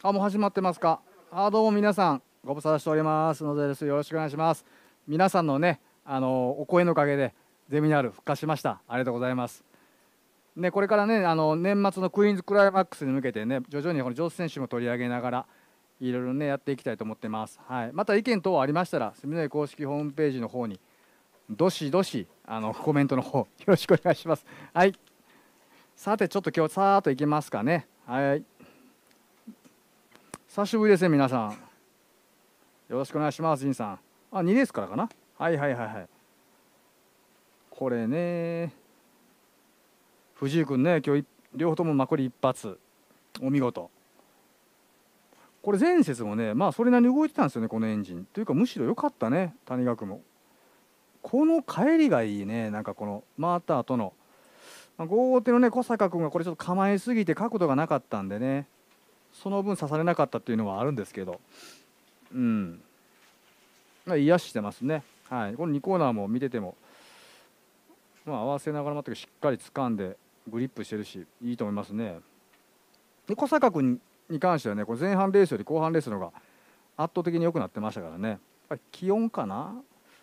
もう始まってますか。どうも皆さん、ご無沙汰しております。野瀬です。よろしくお願いします。皆さんのね、お声のおかげで、ゼミナール復活しました。ありがとうございます。ね、これからね、年末のクイーンズクライマックスに向けてね、徐々にこの上手選手も取り上げながら、いろいろね、やっていきたいと思ってます。はい。また意見等ありましたら、住之江公式ホームページの方に、どしどし、コメントの方、よろしくお願いします。はい。さて、ちょっと今日、さーっといきますかね。はい。久しぶりですね、皆さん。よろしくお願いします、仁さん。2レースからかな。はいはいはいはい。これね、藤井君ね、今日両方ともまくり一発、お見事。これ前節もね、まあそれなりに動いてたんですよね、このエンジン。というか、むしろ良かったね、谷川君も。この帰りがいいね、なんかこの回った後の。5号手のね、小坂君がこれちょっと構えすぎて角度がなかったんでね、その分刺されなかったっていうのはあるんですけど、うん。癒してますね。はい、この2コーナーも見てても、合わせながら待ってしっかり掴んでグリップしてるしいいと思いますね。で小坂君に関してはね、これ前半レースより後半レースの方が圧倒的に良くなってましたからね。やっぱり気温かな。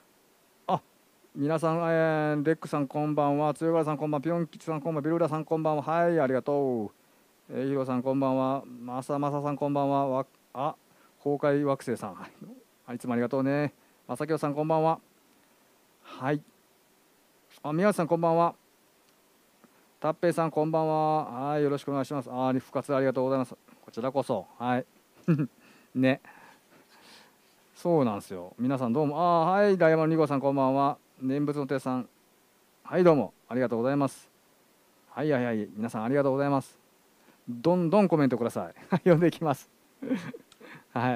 皆さん、レックさんこんばんは、強川さんこんばんは、ピョン吉さんこんばんは、ビルラさんこんばんは、はい、ありがとう。ヒロさんこんばんは、まさまささんこんばんは、崩壊惑星さん、はい、いつもありがとうね。まさきょさんこんばんは。はい。宮内さんこんばんは。たっぺいさんこんばんは。はい、よろしくお願いします。復活ありがとうございます。こちらこそ。はい。ね。そうなんですよ。皆さんどうも。はい、ダイヤモンド2号さんこんばんは。念仏の手さん。はい、どうも。ありがとうございます。はいはいはい。皆さんありがとうございます。どんどんコメントください。読んでいきます。はい。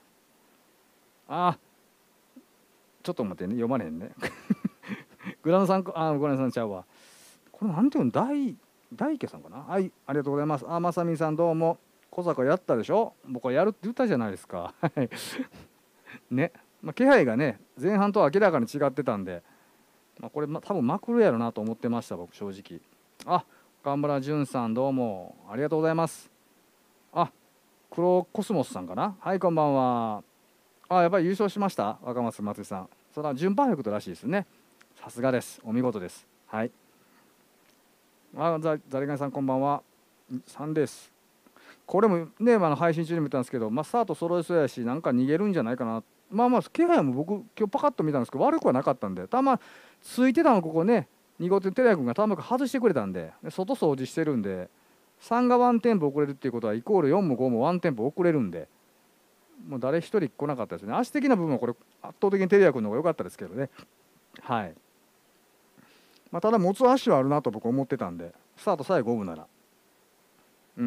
ちょっと待ってね。読まれへんね。グランさん、ごめんなさい、ちゃうわ。これなんていうの、大家さんかな。はい、ありがとうございます。まさみさんどうも。小坂やったでしょ。僕はやるって言ったじゃないですか。ね。気配がね、前半とは明らかに違ってたんで、これ、多分まくるやろなと思ってました、僕、正直。岡村淳さんどうも。ありがとうございます。黒コスモスさんかな。はい、こんばんは。やっぱり優勝しました、若松松井さん。それは準パーフェクトらしいですね。さすがです。お見事です。はい。ザリガニさんこんばんは。3レース。これもね、配信中にも言ったんですけど、スタート揃いそうやし、なんか逃げるんじゃないかな。気配も僕、今日パカッと見たんですけど、悪くはなかったんで、ついてたの、ここね、2号店、寺谷君が球外してくれたんで、外掃除してるんで、3がワンテンポ遅れるっていうことは、イコール4も5もワンテンポ遅れるんで、もう誰一人来なかったですね。足的な部分はこれ、圧倒的に寺谷君の方が良かったですけどね。はい。ただ、持つ足はあるなと僕思ってたんで、スタートさえ5分なら。うん。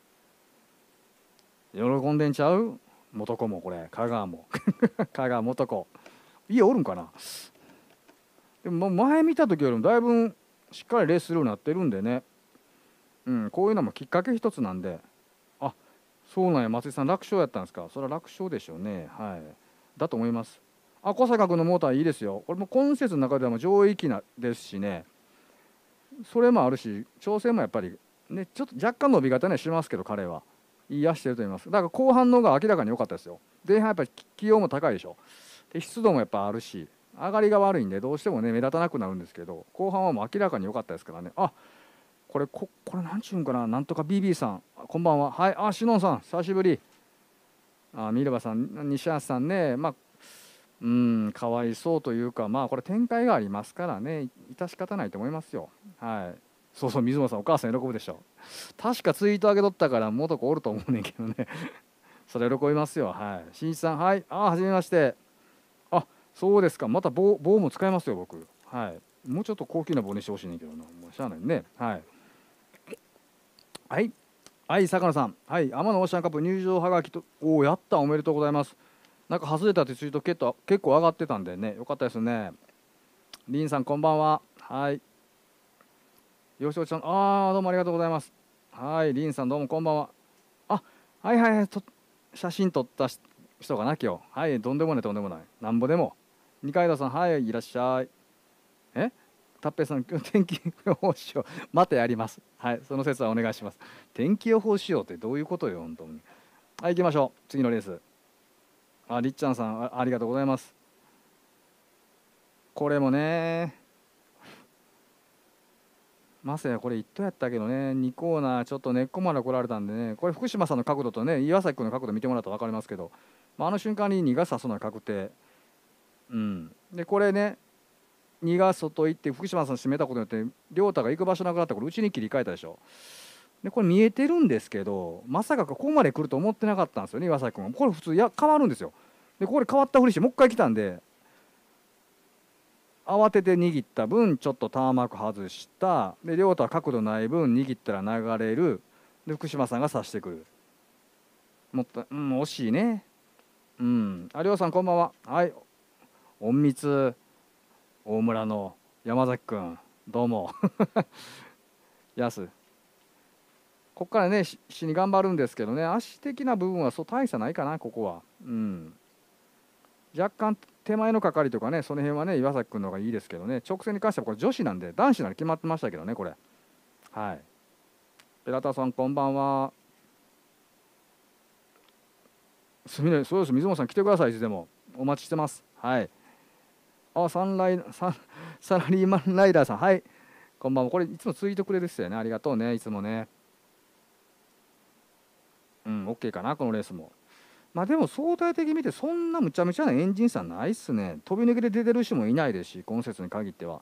喜んでんちゃう元子もこれ、香川も。香川元子。家おるんかな。でも前見た時よりもだいぶしっかりレースするようになってるんでね。こういうのもきっかけ一つなんで。そうなんや、松井さん楽勝やったんですか。それは楽勝でしょうね。はい。だと思います。小坂君のモーターいいですよ。これも今節の中ではも上位機ですしね。それもあるし、調整もやっぱりね、ちょっと若干伸び方にはしますけど、彼はいい足してると思います。だから後半の方が明らかに良かったですよ。前半やっぱり気温も高いでしょ。で湿度もやっぱあるし、上がりが悪いんでどうしてもね目立たなくなるんですけど、後半はもう明らかに良かったですからね。これなんちゅうんかな、なんとか BB さんこんばんは。はい、シノンさん久しぶり。ミルバさん、西橋さんね、かわいそうというか、これ展開がありますからね、致し方ないと思いますよ。はい。そうそう、水野さんお母さん喜ぶでしょ。確かツイート上げとったから元子おると思うねんけどね。それ喜びますよ。はい。しんいちさん、はい。はじめまして。そうですか。また棒も使いますよ、僕。はい。もうちょっと高級な棒にしてほしいねんけどな。もうしゃあないね。はい。はい。はい、坂野さん。はい。天野オーシャンカップ入場はがきと、やった。おめでとうございます。なんか外れたってツイート結構上がってたんでね。よかったですね。リンさん、こんばんは。はい。よしおちゃん、どうもありがとうございます。はい。リンさん、どうもこんばんは。はいはいはい。写真撮った人かな、今日。はい。とんでもない、とんでもない。なんぼでも。二階堂さん、はい。いらっしゃい。えたっぺいさん、天気予報しよう。またやります。はい、その説はお願いします。天気予報しようってどういうことよ、本当に。はい、行きましょう。次のレース。りっちゃんさん、ありがとうございます。これもね、まさやこれ1等やったけどね、2コーナーちょっと根っこまで来られたんでね、これ福島さんの角度とね、岩崎君の角度見てもらったら分かりますけど、あの瞬間に2が差すのは確定。で、これね、2が外行って福島さん閉めたことによって、亮太が行く場所なくなったから、うちに切り替えたでしょ。で、これ見えてるんですけど、まさかここまで来ると思ってなかったんですよね、岩崎君は。これ普通変わるんですよ。で、ここで変わったふりして、もう一回来たんで、慌てて握った分ちょっとターンマーク外したで、亮太は角度ない分握ったら流れるで、福島さんが刺してくる。もっと惜しいね。亮さんこんばんは。はい、隠密大村の山崎くんどうもやす、ここからね死に頑張るんですけどね、足的な部分はそう大差ないかな、ここは。若干手前の係とかね、その辺はね岩崎君の方がいいですけどね、直線に関してはこれ女子なんで、男子なら決まってましたけどね、これ。はい。ペラタさんこんばんは。そうです、水本さん来てください、いつでもお待ちしてます。はい。サラリーマンライダーさん、はい、こんばんは。これいつもツイートくれる人やね、ありがとうね、いつもね。OK かな、このレースも。でも相対的に見てそんなむちゃむちゃなエンジン差ないっすね。飛び抜けで出てる人もいないですし、今節に限っては。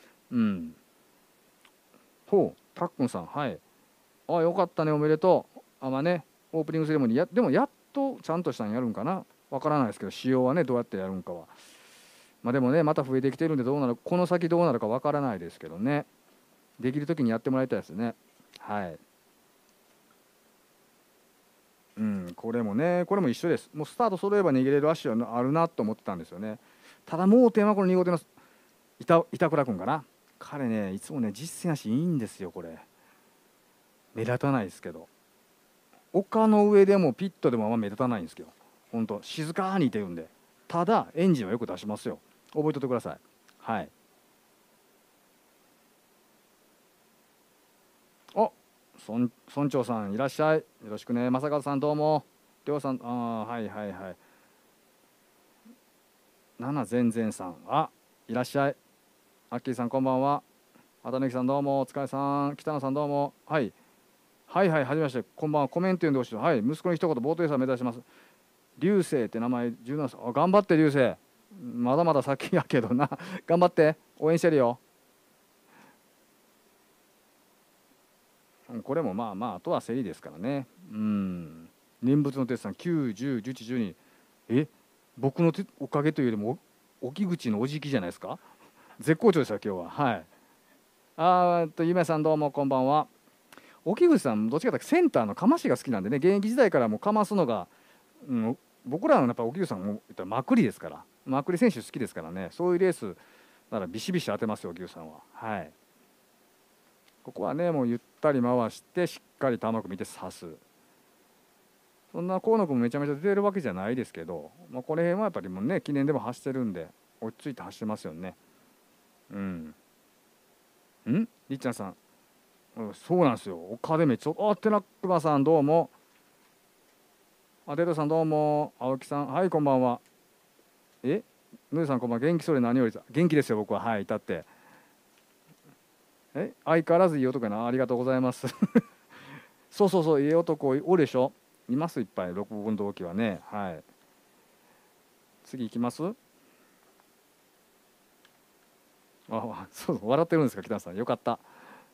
たっくんさん、はい。よかったね、おめでとう。オープニングセレモニーでもやっとちゃんとしたんやるんかな、わからないですけど、仕様はねどうやってやるんかは。でもね、また増えてきてるんで、この先どうなるかわからないですけどね、できる時にやってもらいたいですね。はい。これもね、これも一緒です。もうスタート揃えば逃げれる足はあるなと思ってたんですよね。ただ盲点はこの2号艇の板倉君かな。彼ね、いつもね実践足いいんですよ。これ目立たないですけど、丘の上でもピットでも目立たないんですけど、本当静かにいてるんで、ただエンジンはよく出しますよ。覚えておいてください。はい。村長さんいらっしゃい、よろしくね。正和さんどうも。りょうさん、はいはいはい。全然さん、いらっしゃい。アッキーさんこんばんは。畑貫さんどうも、お疲れさん。北野さんどうも。はい。はいはい、はじめまして。こんばんは。コメント読んでほしい。はい。息子の一言、ボートレーサー目指します。流星って名前、17歳。頑張って、流星。まだまだ先やけどな。頑張って。応援してるよ。これもあとは競りですからね。念仏の鉄さん、9、10、11、12。僕のおかげというよりも、沖口のおじきじゃないですか。絶好調ですよ、今日は。はい。ゆめさんどうもこんばんは。沖口さんどっちかというとセンターのかましが好きなんでね、現役時代からもうかますのが、僕らのやっぱ沖口さんも言ったらまくりですから、まくり選手好きですからね、そういうレースならビシビシ当てますよ、沖口さんは。はい。ここはねもうゆったり回してしっかり玉く見て刺す。そんな河野君もめちゃめちゃ出てるわけじゃないですけど、この辺はやっぱりもうね記念でも走ってるんで落ち着いて走ってますよね。りっちゃんさん、そうなんですよ。岡でめっちゃ、テナックマさんどうも。デトさんどうも。青木さん、はい、こんばんは。ぬえさんこんばんは。元気それ何より元気ですよ、僕は。はい、至って。相変わらずいい男やな。ありがとうございます。そうそうそう、いい男おるでしょ。います、いっぱい。六分同期はね。はい。次行きます。そう、笑ってるんですか、北野さん。よかった。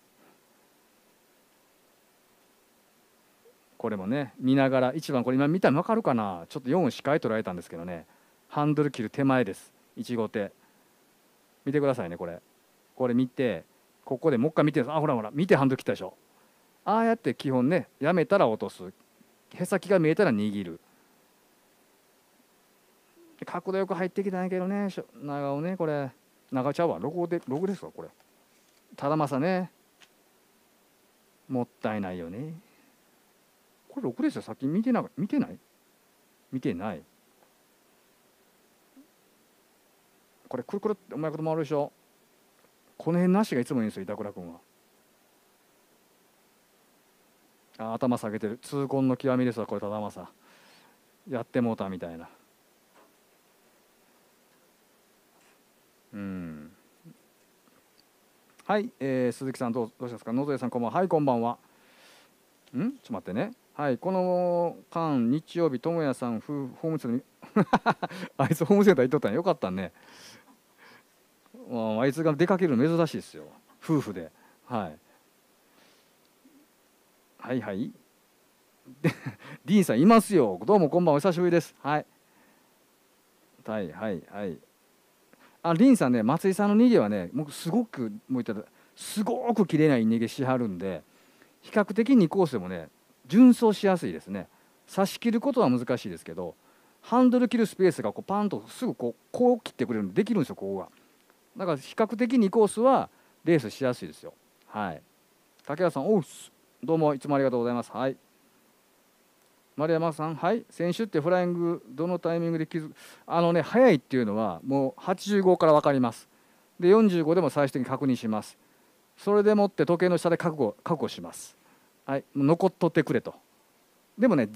これもね見ながら、1番これ今見たら分かるかな、ちょっと4視界捉えたんですけどね、ハンドル切る手前です。1号手見てくださいね。これ見て、ここでもう一回見て、ほらほら見てハンドル切ったでしょ。ああやって基本ね、やめたら落とす、へさきが見えたら握る。角度よく入ってきたんやけどね、長尾ね、これ長ちゃうわ、6ですかこれ。ただまさね、もったいないよね。これ6ですよ。さっき見てない見てない。これくるくるってうまいこと回るでしょ。 この辺なしがいつもいいんですよ、板倉君は。頭下げてる。痛恨の極みですわこれ。ただまさやってもうたみたいな。はい、鈴木さんどうしますか。野添さんこんばんは。はい、こんばんは。ちょっと待ってね。はい、この間日曜日智也さんホームセンターあいつホームセンター行っとったんよかったね。あいつが出かけるの珍しいですよ、夫婦で。はい、はいはいでディーンさんいますよ。どうもこんばんは、お久しぶりです。はいはいはいはい。ディーンさんね、松井さんの逃げはね、もうすごくもう言ったらすごく綺麗な逃げしはるんで、比較的2コースでもね順走しやすいですね。差し切ることは難しいですけど、ハンドル切るスペースがこうパンとすぐこう切ってくれるんでできるんですよ、ここが。だから比較的2コースはレースしやすいですよ。はい。竹谷さん、どうもいつもありがとうございます。はい。丸山さん、はい。選手ってフライングどのタイミングで気づく。速いっていうのはもう85から分かります。で45でも最終的に確認します。それでもって時計の下で覚悟します。はい。残っとってくれと。でもね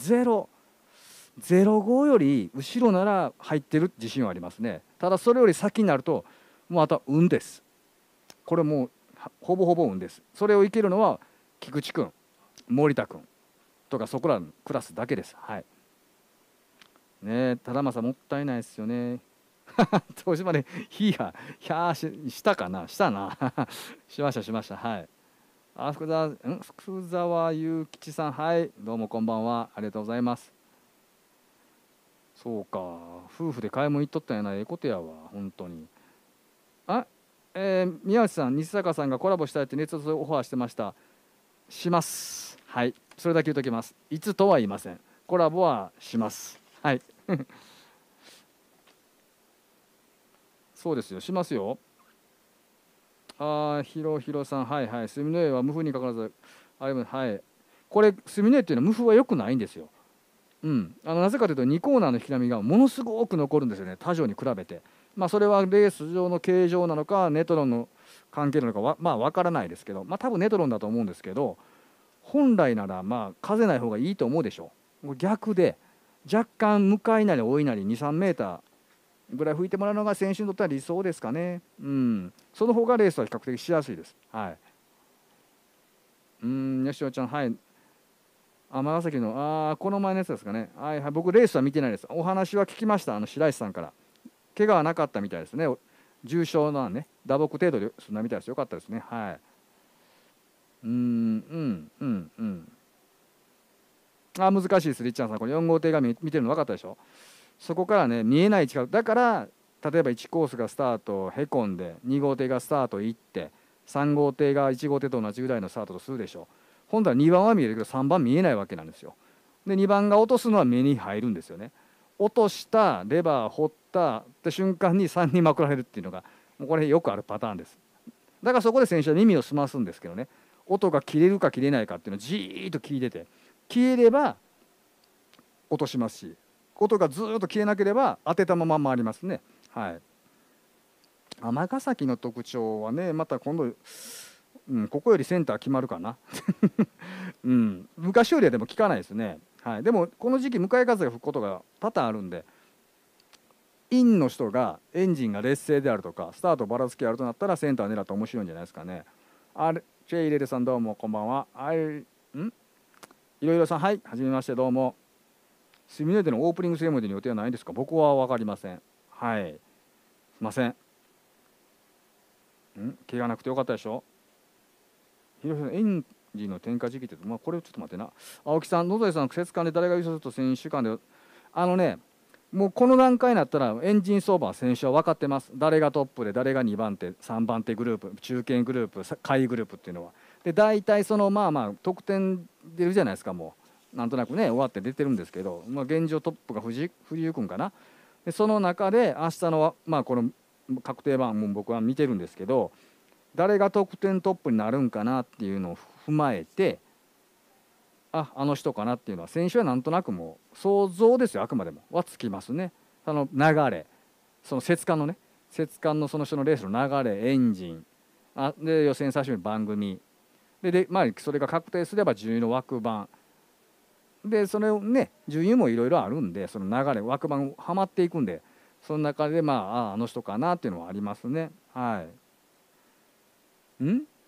05より後ろなら入ってる自信はありますね。ただそれより先になるともうあとは運です。これもうほぼほぼ運です。それをいけるのは菊池君、森田君とかそこらのクラスだけです。はい。ねえ、ただまさもったいないですよね。東島でヒしたかな、したな。しましたしました。はい。福沢諭吉さん、はい、どうもこんばんは。ありがとうございます。そうか、夫婦で買い物行っとったんやな。ええことやわ、本当に。あ、宮内さん、西坂さんがコラボしたいって熱烈オファーしてました。します。はい、それだけ言っときます。いつとは言いません。コラボはします。はい。そうですよ、しますよ。ひろひろさん、はいはい。墨の絵は無風にかかわらず、はい。これ、墨の絵っていうのは無風は良くないんですよ。なぜかというと2コーナーの引き波がものすごく残るんですよね、他場に比べて。それはレース上の形状なのかネトロンの関係なのか分からないですけど、多分ネトロンだと思うんですけど、本来なら風ない方がいいと思うでしょう。逆で若干向かいなり追いなり23メーターぐらい吹いてもらうのが選手にとっては理想ですかね。その方がレースは比較的しやすいです。はい。吉尾ちゃん、はい。尼崎のこの前のやつですかね。はいはい、僕レースは見てないです。お話は聞きました。白石さんから怪我はなかったみたいですね。重症なね打撲程度でそんなみたいです。よかったですね。はい。難しいです。リッチャーさん、これ4号艇が見てるの分かったでしょ。そこからね見えない近くだから、例えば1コースがスタートへこんで2号艇がスタート行って3号艇が1号艇と同じぐらいのスタートとするでしょ。今度は2番は見えるけど3番見えないわけなんですよ。で2番が落とすのは目に入るんですよね。落としたレバー掘ったって瞬間に3人まくられるっていうのがもうこれよくあるパターンです。だからそこで選手は耳を澄ますんですけどね、音が切れるか切れないかっていうのをじーっと聞いてて、消えれば落としますし、音がずっと消えなければ当てたまま回りますね。はい。尼崎の特徴はね、また今度、ここよりセンター決まるかな。昔よりはでも聞かないですね。はい、でもこの時期向かい風が吹くことが多々あるんで、インの人がエンジンが劣勢であるとかスタートばらつきあるとなったらセンター狙って面白いんじゃないですかね。チェイレルさんどうもこんばんは。いろいろさん、はい、はじめまして、どうも。シミュレートのオープニングセレモニーの予定はないんですか。僕は分かりません。はい、すいません。怪我なくてよかったでしょ。ひろひろエンジンの点火時期って、これちょっと待ってな。青木さん、野添さん、季節間で誰が優勝すると選手間で、もうこの段階になったらエンジン相場は選手は分かってます。誰がトップで誰が2番手3番手グループ、中堅グループ、下位グループっていうのは。で大体その得点出るじゃないですか。もうなんとなくね終わって出てるんですけど、現状トップが藤井君かな。でその中で明日のこの確定版も僕は見てるんですけど、誰が得点トップになるんかなっていうのを踏まえて、あの人かなっていうのは選手はなんとなくもう想像ですよ、あくまでもはつきますね。流れ、その節間のその人のレースの流れ、エンジン、 で予選最終日番組で、まあ、それが確定すれば順位の枠番で、それをね順位もいろいろあるんで、その流れ枠番はまっていくんで、その中でまああの人かなっていうのはありますね。はい。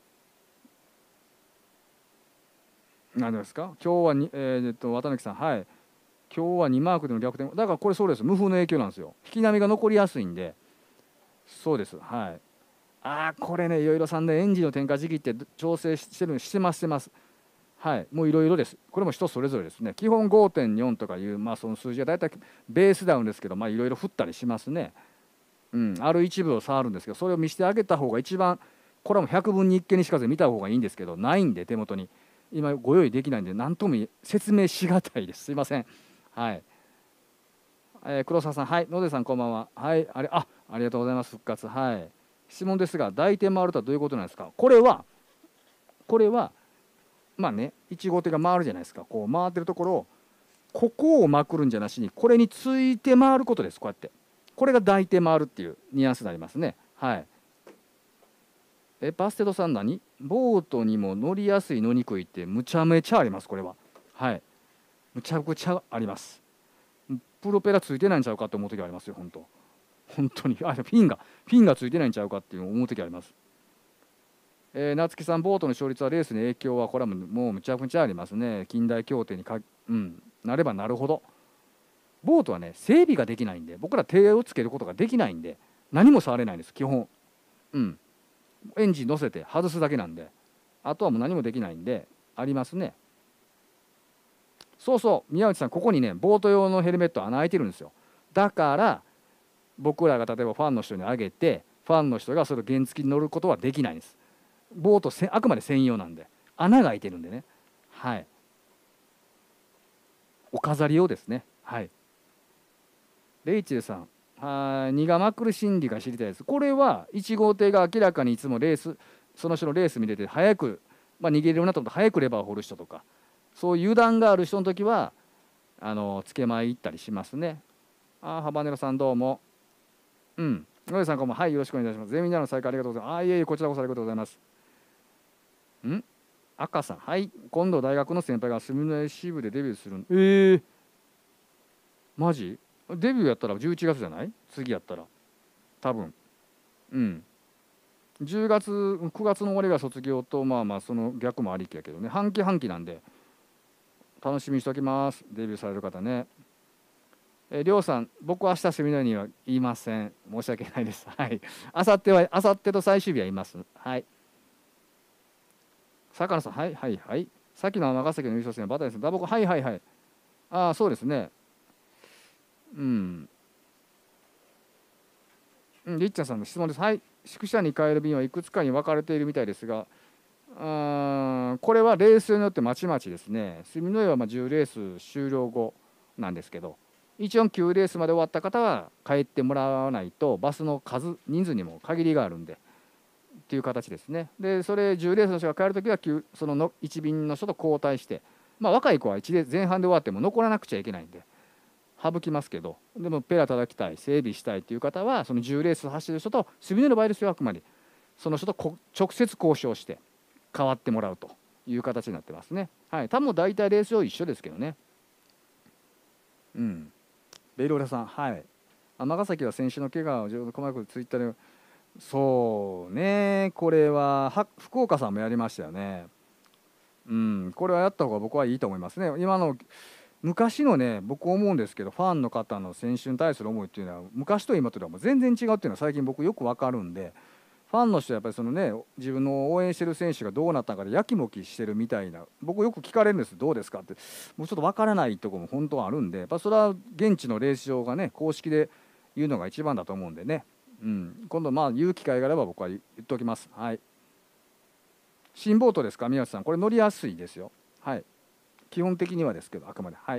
何ですか今日はに、渡辺さん、はい、今日は2マークでの逆転だから、これそうです、無風の影響なんですよ。引き波が残りやすいんで。そうです、はい。これね、いろいろさんでエンジンの点火時期って調整してます。はい、もういろいろです。これも人それぞれですね。基本5.4とかいう、まあ、その数字が大体ベースダウンですけど、まあいろいろ振ったりしますね。ある一部を触るんですけど、それを見せてあげた方が一番、これはもう100分に1見にしかず見た方がいいんですけど、ないんで手元に今ご用意できないんで、何とも説明しがたいです。すいません。はい。黒沢さん、はい、野出さんこんばんは。はい、ありがとうございます。復活。はい。質問ですが、大点回るとはどういうことなんですか。これはまあね、1号手が回るじゃないですか。こう回ってるところをここをまくるんじゃなしに、これについて回ることです。こうやってこれが大手回るっていうニュアンスになりますね。はい。バステドさん、何ボートにも乗りやすい乗りにくいってむちゃめちゃあります。これははい、むちゃくちゃあります。プロペラついてないんちゃうかって思う時ありますよ。本当にフィンがついてないんちゃうかっていう思う時あります。夏木さん、ボートの勝率はレースに影響はこれはもうむちゃくちゃありますね。近代協定になればなるほど。ボートはね、整備ができないんで、僕ら手をつけることができないんで、何も触れないんです、基本。エンジン乗せて外すだけなんで、あとはもう何もできないんで、ありますね。そうそう、宮内さん、ここにね、ボート用のヘルメット穴開いてるんですよ。だから、僕らが例えばファンの人にあげて、ファンの人がそれを原付に乗ることはできないんです。ボートあくまで専用なんで、穴が開いてるんでね。はい。お飾り用ですね。はい。レイチェルさん、荷がまくる心理が知りたいです。これは1号艇が明らかにいつもその人のレース見てて早く、逃げれるようなと思って早くレバーを掘る人とか、そういう油断がある人の時はつけまい行ったりしますね。ハバネロさんどうも。野出さんこんばんは。はい、よろしくお願いいたします。ゼミナーの再開ありがとうございます。いえいえ、こちらこそありがとうございます。赤さん、はい、今度大学の先輩が住之江支部でデビューするマジデビューやったら11月じゃない？次やったら多分10月9月の終わりが卒業と、まあまあその逆もありきやけどね、半期半期なんで楽しみにしておきます。デビューされる方ね。りょうさん、僕は明日セミナーには言いません。申し訳ないです。はい。あさってと最終日はいます。はい。坂野さん、はいはいはい。さっきの尼崎の優勝戦バタですね。はいはいはい。そうですね。りっちゃんさんの質問です。はい。宿舎に帰る便はいくつかに分かれているみたいですが、これはレースによってまちまちですね。住之江は10レース終了後なんですけど、一応9レースまで終わった方は帰ってもらわないとバスの人数にも限りがあるんでっていう形ですね。でそれ10レースの人が帰るときはその1便の人と交代して、若い子は1レース前半で終わっても残らなくちゃいけないんで省きますけど、でもペラ叩きたい、整備したいっていう方はその10レース走る人と、住之江の場合ですよ、あくまでその人と直接交渉して変わってもらうという形になってますね。はい、多分大体レース上一緒ですけどね。ベイローラさん、はい。尼崎は選手の怪我を細かくツイッターで、そうね、これは福岡さんもやりましたよね。これはやった方が僕はいいと思いますね。昔のね、僕思うんですけど、ファンの方の選手に対する思いっていうのは昔と今とではもう全然違うっていうのは最近僕よく分かるんで、ファンの人はやっぱりそのね、自分の応援してる選手がどうなったかでやきもきしてるみたいな、僕よく聞かれるんです。どうですかって。もうちょっと分からないところも本当はあるんで、やっぱそれは現地のレース場がね、公式で言うのが一番だと思うんでね、今度言う機会があれば僕は言っておきます。はい。新ボートですか、宮内さん。これ乗りやすいですよ。はい。基本的にはですけど、あくまで。はい。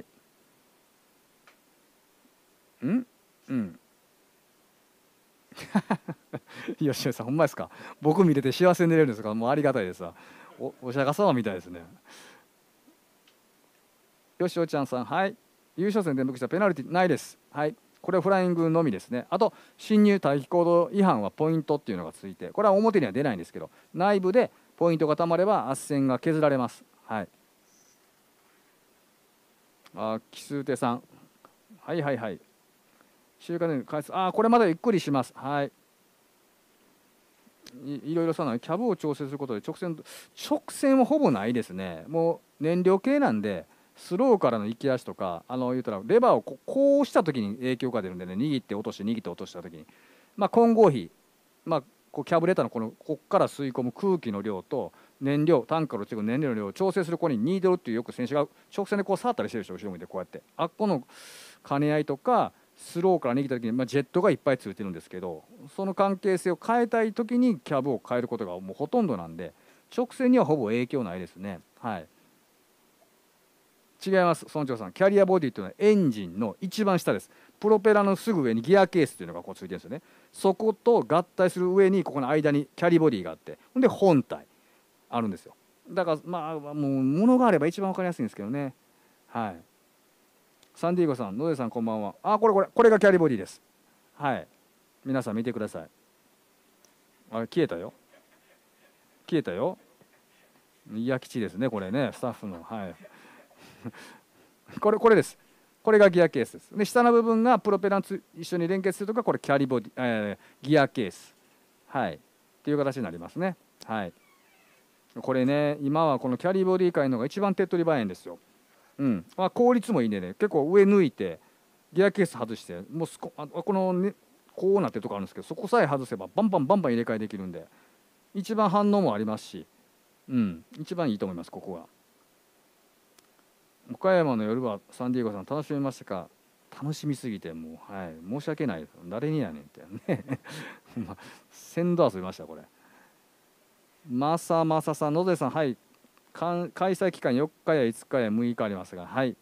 うんうん吉野さん、ほんまですか。僕見てて幸せに寝れるんですか。もうありがたいですわ。お釈迦様みたいですね。よしおちゃんさん、はい。優勝戦転覆したペナルティないです。はい。 これはフライングのみですね。あと侵入待機行動違反はポイントっていうのがついて、これは表には出ないんですけど、内部でポイントがたまれば斡旋が削られます。はい。奇数手さん、はいはいはい。週間で返す。これまだゆっくりします。はい。いろいろさなキャブを調整することで直線はほぼないですね。もう燃料系なんで、スローからの行き足とか、言うたらレバーをこうした時に影響が出るんでね、握って落として握って落とした時に、混合比、キャブレターのこっから吸い込む空気の量と燃料、タンクから落ちてくる燃料の量を調整する子にニードルっていう、よく選手が直線でこう触ったりしてるでしょ、後ろ向いてこうやって、この兼ね合いとかスローから握った時に、ジェットがいっぱいついてるんですけど、その関係性を変えたい時にキャブを変えることがもうほとんどなんで、直線にはほぼ影響ないですね。はい。違います、村長さん。キャリアボディというのはエンジンの一番下です。プロペラのすぐ上にギアケースというのがこうついてるんですよね。そこと合体する上にここの間にキャリボディがあって、ほんで本体あるんですよ。だからもう物があれば一番分かりやすいんですけどね。はい。サンディーゴさん、ノデさんこんばんは。これがキャリボディです。はい。皆さん見てください。消えたよ。消えたよ。いや、基地ですね、これね、スタッフの。はい。これです。これがギアケースです。で、下の部分がプロペラと一緒に連結するとか、これキャリボディ、ギアケース。はい。っていう形になりますね。はい。これね、今はこのキャリボディ界のが一番手っ取り早いんですよ。うん。効率もいいんでね、結構上抜いて、ギアケース外して、もうこの、ね、こうなってるとこあるんですけど、そこさえ外せばバンバンバンバン入れ替えできるんで、一番反応もありますし、一番いいと思います、ここが。岡山の夜はサンディエゴさん楽しみましたか。楽しみすぎてもう、はい、申し訳ないです。誰にやねんってね先導遊びましたこれ。まささん、野瀬さん、はい、開催期間4日や5日や6日ありますが、はい、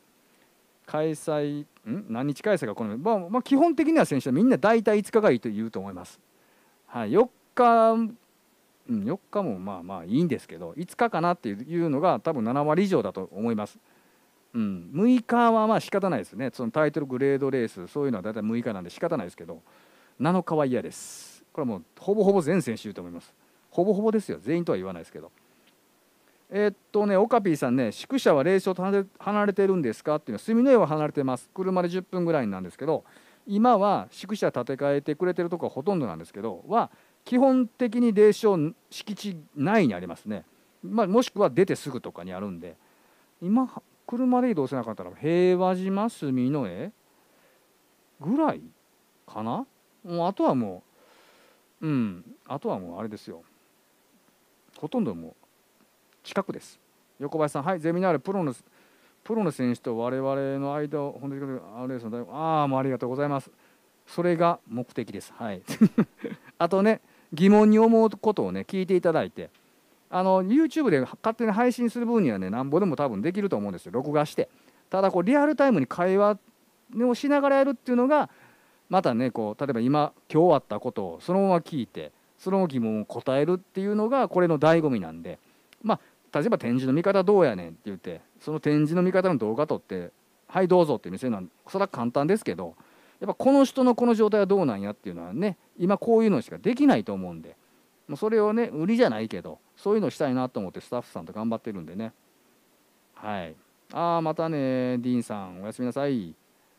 何日開催かこの、基本的には選手はみんな大体5日がいいと言うと思います。はい、4日、4日もいいんですけど、5日かなっていうのが多分7割以上だと思います。6日は仕方ないですね。そのタイトルグレードレース、そういうのは大体6日なんで仕方ないですけど、7日は嫌です。これはもうほぼほぼ全選手言うと思います。ほぼほぼですよ、全員とは言わないですけど。オカピーさんね、宿舎はレースを離れてるんですかっていうのは、住之江は離れてます。車で10分ぐらいなんですけど、今は宿舎建て替えてくれてるところはほとんどなんですけど、基本的にレース場敷地内にありますね。もしくは出てすぐとかにあるんで、今、車で移動せなかったら平和島住之江ぐらいかな。もうあとはもうあとはもうあれですよ、ほとんどもう近くです。横林さん、はい、ゼミナールプロの選手と我々の間を本当にあれですので、もうありがとうございます。それが目的です。はいあとね、疑問に思うことをね聞いていただいて、YouTube で勝手に配信する分にはね、なんぼでも多分できると思うんですよ、録画して。ただリアルタイムに会話をしながらやるっていうのが、またね、例えば今日あったことをそのまま聞いて、その疑問を答えるっていうのがこれの醍醐味なんで、例えば展示の見方どうやねんって言って、その展示の見方の動画撮ってはいどうぞって見せるのはそれは簡単ですけど、やっぱこの人のこの状態はどうなんやっていうのはね、今こういうのしかできないと思うんで、もうそれをね、売りじゃないけどそういうのしたいなと思ってスタッフさんと頑張ってるんでね。はい。またね、ディーンさんおやすみなさい。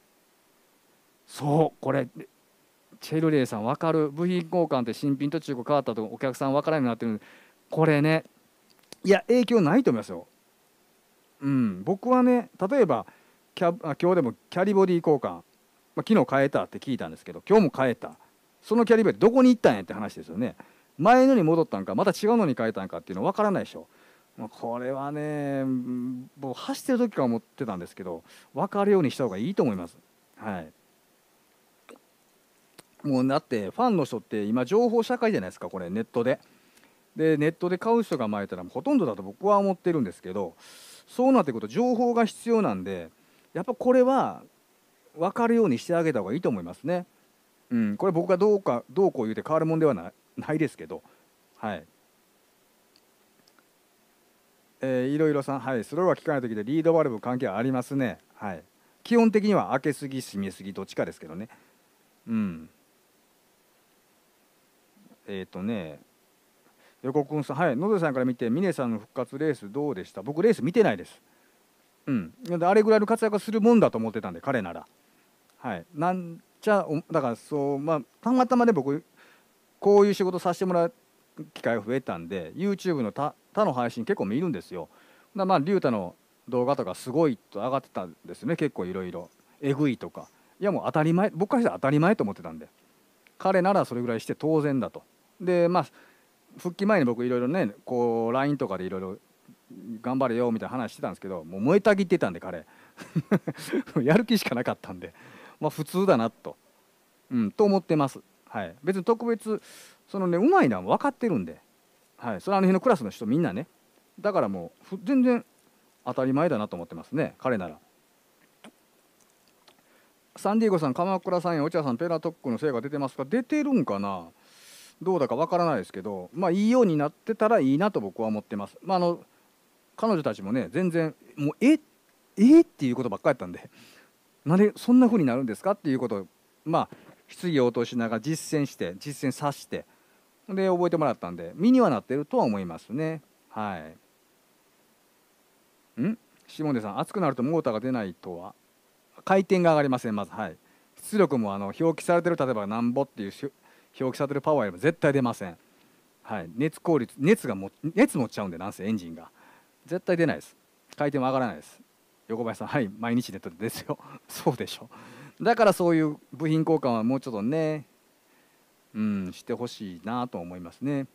そうこれチェルレイさん分かる。部品交換って新品と中古変わったとお客さん分からないようになってる。これね、いや影響ないと思いますよ。僕はね、例えば今日でもキャリボディ交換、昨日変えたって聞いたんですけど、今日も変えた。そのキャリボディどこに行ったんやって話ですよね。前のに戻ったんかまた違うのに変えたんかっていうの分からないでしょ。これはね、僕走ってる時から思ってたんですけど、分かるようにした方がいいと思います。はい。もうだってファンの人って今情報社会じゃないですか、これネットで。ネットで買う人が前たらほとんどだと僕は思ってるんですけど、そうなってくると情報が必要なんで、やっぱこれは分かるようにしてあげた方がいいと思いますね。これ僕がどうこう言うて変わるもんではないですけど、はい。いろいろさん、はい、それは聞かない時でリードバルブ関係はありますね。はい。基本的には開けすぎ閉めすぎどっちかですけどね。 うん。横くんさん、はい、野添さんから見て峰さんの復活レースどうでした？僕レース見てないです。うん。であれぐらいの活躍するもんだと思ってたんで彼なら。はい。なんちゃだからそうまあたまたまね僕こういう仕事させてもらう機会が増えたんで YouTube の他の配信結構見るんですよ。まあ龍太の動画とかすごいと上がってたんですよね。結構いろいろえぐいとか、いやもう当たり前、僕からしたら当たり前と思ってたんで、彼ならそれぐらいして当然だと。でまあ復帰前に僕いろいろねこう LINE とかでいろいろ頑張れよみたいな話してたんですけど、もう燃えたぎってたんで彼やる気しかなかったんで、まあ普通だなと、と思ってます。はい、別に特別そのねうまいのは分かってるんで、はい、それあの辺のクラスの人みんなね、だからもう全然当たり前だなと思ってますね彼なら。サンディエゴさん、鎌倉さんや落合さん、ペラトックの成果出てますか？出てるんかな、どうだかわからないですけど、まあいいようになってたらいいなと僕は思ってます。まあ彼女たちもね全然もうっていうことばっかりやったんで、なんでそんな風になるんですかっていうことをまあ質疑応答しながら実践させてで覚えてもらったんで身にはなってるとは思いますね。はい。下出さん、熱くなるとモーターが出ないとは？回転が上がりませんまず。はい。出力も表記されてる例えばなんぼっていう表記されてるパワーよりも絶対出ません。はい。熱効率熱持っちゃうんでなんせエンジンが絶対出ないです。回転も上がらないです。横林さん、はい、毎日ネットでですよそうでしょ。だからそういう部品交換はもうちょっとね、してほしいなと思いますね。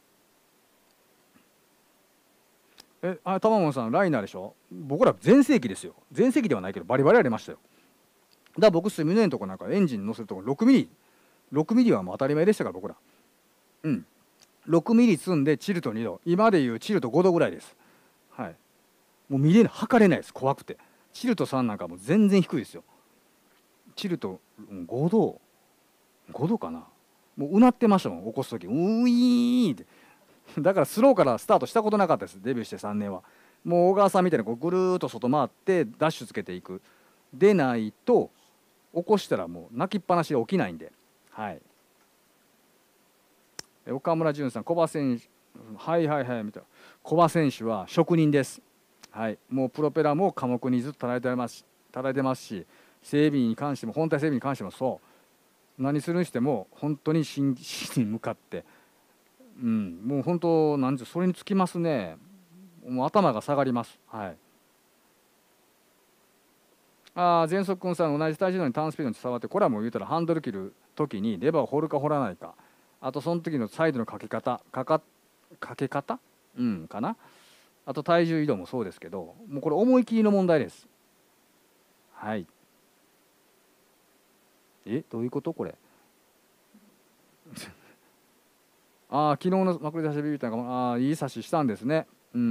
玉門さんライナーでしょ。僕ら全盛期ですよ。全盛期ではないけどバリバリありましたよ。だから僕スミネのとこなんかエンジン乗せるとこ6ミリ6ミリはもう当たり前でしたから僕ら。6ミリ積んでチルト2度、今でいうチルト5度ぐらいです。はい。もう見れない、測れないです、怖くて。チルト3なんかもう全然低いですよ。チルト5度5度かな、もううなってましたもん起こす時、ウィーンって。だからスローからスタートしたことなかったです、デビューして3年は。もう小川さんみたいにこうぐるーっと外回ってダッシュつけていくでないと、起こしたらもう泣きっぱなしで起きないんで。はい。岡村淳さん、小馬選手、はいはいはいみたいな。小馬選手は職人です。はい。もうプロペラも科目にずっと捉えてますし、整備に関しても本体整備に関してもそう。何するにしても本当に真摯に向かって、もう本当なんてそれにつきますね。もう頭が下がります。はい。全速君さん、同じ体重なのにターンスピードに伝わって、これはもう言うたらハンドル切る時にレバーを掘るか掘らないか、あとその時のサイドのかけ方かな、あと体重移動もそうですけど、もうこれ思い切りの問題です。はい。どういうことこれ昨日のまくり出しビビったのがいい指ししたんですね。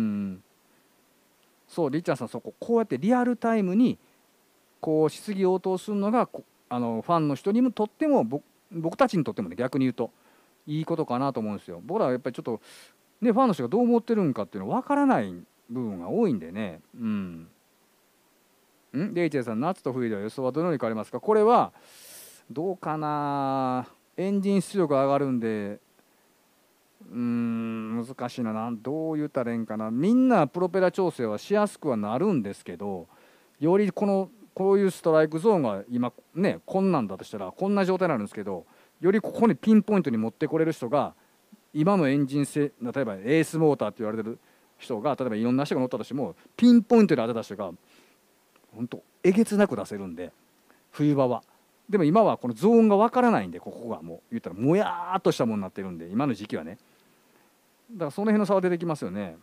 そうリッチャーさん、こうやってリアルタイムにこう質疑応答するのがファンの人にもとっても僕たちにとってもね、逆に言うといいことかなと思うんですよ。僕らはやっぱりちょっとねファンの人がどう思ってるんかっていうの分からない部分が多いんでね。レイチェルさん、夏と冬では予想はどのように変わりますか？これはどうかな、エンジン出力が上がるんで、難しいな、どう言ったらいいんかな。みんなプロペラ調整はしやすくはなるんですけど、よりこういうストライクゾーンが今ねこんなんだとしたらこんな状態になるんですけど、よりここにピンポイントに持ってこれる人が、今のエンジン性、例えばエースモーターって言われてる人が、例えばいろんな人が乗ったとしてもピンポイントで当てた人が本当えげつなく出せるんで、冬場は。でも今はこのゾーンがわからないんで、ここがもう言ったらもやーっとしたものになってるんで、今の時期はね。だからその辺の差は出てきますよね。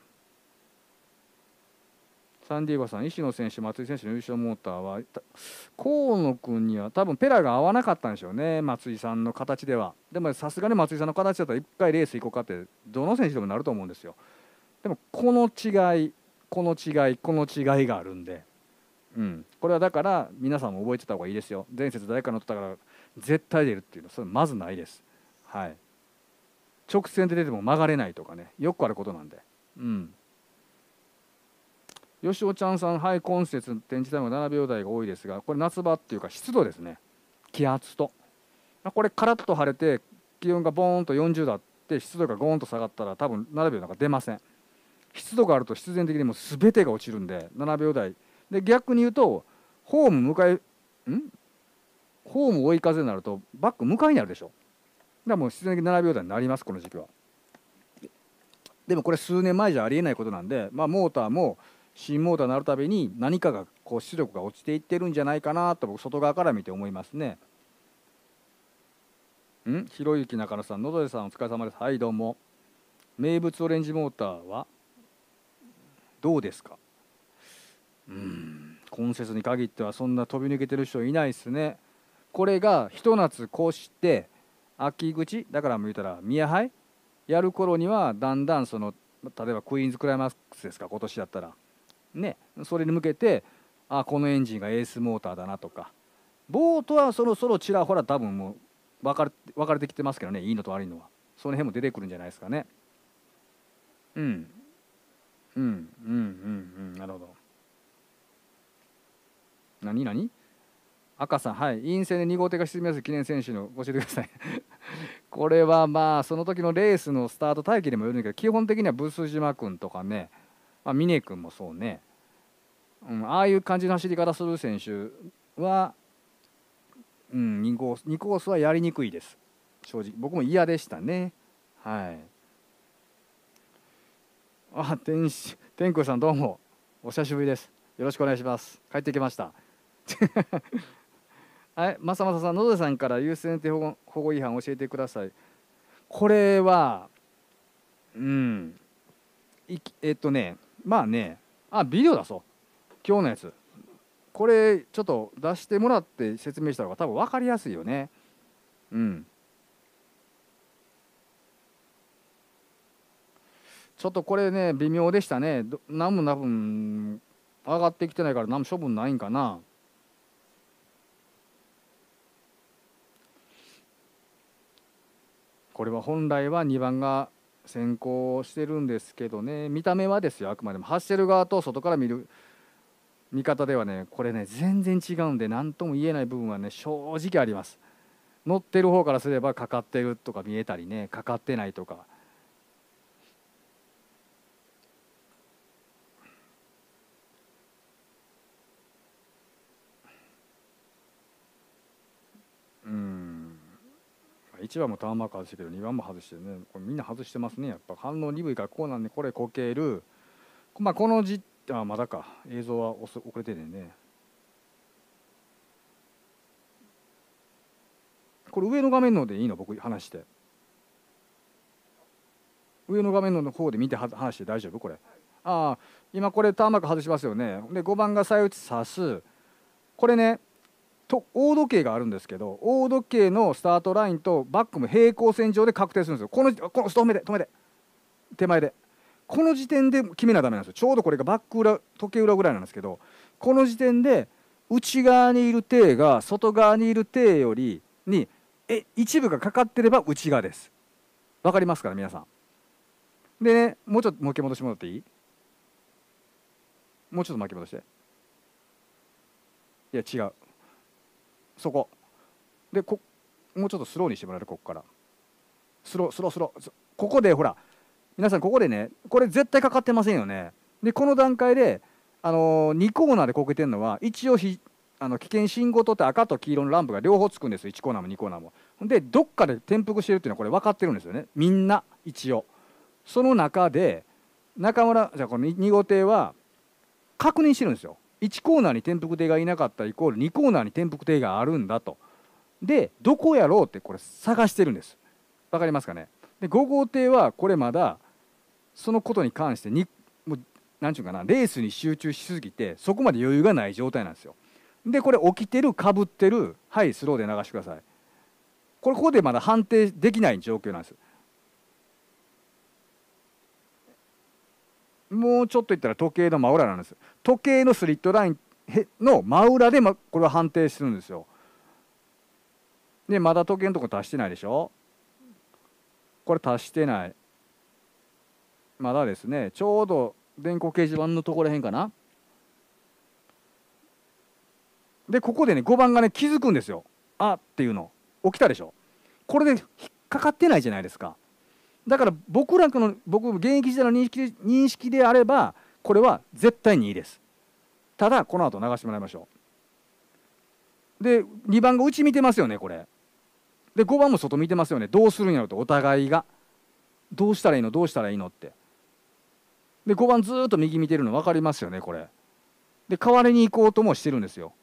サンディエゴさん、石野選手、松井選手の優勝モーターは河野君には多分ペラが合わなかったんでしょうね、松井さんの形では。でもさすがに松井さんの形だったら1回レース行こうかってどの選手でもなると思うんですよ。でもこの違いがあるんで、これはだから皆さんも覚えてた方がいいですよ。前節誰か乗ってたから絶対出るっていうのはそれまずないです。はい。直線で出ても曲がれないとかね、よくあることなんで。吉尾ちゃんさん、はい、今節展示タイムが7秒台が多いですが、これ夏場っていうか湿度ですね。気圧とこれカラッと晴れて気温がボーンと40度あって湿度がゴーンと下がったら多分7秒なんか出ません。湿度があると必然的にもう全てが落ちるんで7秒台で、逆に言うとホーム追い風になるとバック向かいになるでしょ。だからもう必然的に7秒台になります、この時期は。でもこれ数年前じゃありえないことなんで、モーターも新モーターになるたびに何かがこう出力が落ちていってるんじゃないかなと僕外側から見て思いますね。ひろゆき中野さん、野添さんお疲れ様です。はいどうも。名物オレンジモーターはどうですか。今節に限ってはそんな飛び抜けてる人いないですね。これがひと夏越して秋口だからも言うたら宮杯やる頃にはだんだんその例えばクイーンズクライマックスですか、今年だったらね、それに向けてこのエンジンがエースモーターだなとか、ボートはそろそろちらほら多分もう分かれてきてますけどね、いいのと悪いのはその辺も出てくるんじゃないですかね。なるほど。何赤さん、はい、陰性で2号艇が沈みやすい記念選手の教えてくださいこれはその時のレースのスタート待機でもよるんだけど、基本的にはブス島君とかね、峰君もそうね、ああいう感じの走り方する選手は、2コースはやりにくいです、正直。僕も嫌でしたね。はい。天空さんどうもお久しぶりです。よろしくお願いします。帰ってきましたはい、まささん、野添さんから優先保護違反教えてください。これはビデオ出そう、今日のやつ。これちょっと出してもらって説明した方が多分分かりやすいよね。ちょっとこれね微妙でしたね。何も多分上がってきてないから何も処分ないんかな。これは本来は2番が先行してるんですけどね、見た目はですよ、あくまでも走ってる側と外から見る見方ではね、これね全然違うんで何とも言えない部分はね正直あります。乗ってる方からすればかかってるとか見えたりね、かかってないとか。1番もターンマーク外してるけど2番も外してるね。これみんな外してますね。やっぱ反応鈍いからこうなんで、これこける。このまだか、映像は遅れてるね。これ上の画面のでいいの、僕話して。上の画面の方で見て話して大丈夫これ。今これターンマーク外しますよね。で5番が最打ち刺す。これね大時計があるんですけど、大時計のスタートラインとバックも平行線上で確定するんですよ。この止めて手前でこの時点で決めなダメなんですよ。ちょうどこれがバック裏時計裏ぐらいなんですけど、この時点で内側にいる手が外側にいる手よりに一部がかかってれば内側です。わかりますから皆さん。でね、もう一回戻してもらっていい？もうちょっと巻き戻して。いや違う、そこでもうちょっとスローにしてもらえる？ここからスローここでほら皆さん、ここでねこれ絶対かかってませんよね。でこの段階で2コーナーでこけてるのは一応危険信号灯って赤と黄色のランプが両方つくんですよ、1コーナーも2コーナーも。でどっかで転覆してるっていうのはこれ分かってるんですよね、みんな一応。その中で中村じゃあこの2号艇は確認してるんですよ。1コーナーに転覆艇がいなかったイコール2コーナーに転覆艇があるんだと。でどこやろうってこれ探してるんです。わかりますかね。で5号艇はこれまだそのことに関してもう何て言うかな、レースに集中しすぎてそこまで余裕がない状態なんですよ。でこれ起きてるかぶってる、はいスローで流してください。ここでまだ判定できない状況なんです。もうちょっといったら時計の真裏なんです。時計のスリットラインの真裏でこれは判定するんですよ。でまだ時計のとこ足してないでしょ。これ足してない、まだですね。ちょうど電光掲示板のところらへんかな。でここでね5番がね気づくんですよ、っていうの。 起きたでしょ。これで引っかかってないじゃないですか。だから僕現役時代の認識であればこれは絶対にいいです。ただこの後流してもらいましょう。で2番が内見てますよねこれ。で5番も外見てますよね。どうするんやろと、お互いがどうしたらいいのどうしたらいいのって。で5番ずっと右見てるの分かりますよねこれ。で代わりに行こうともしてるんですよ。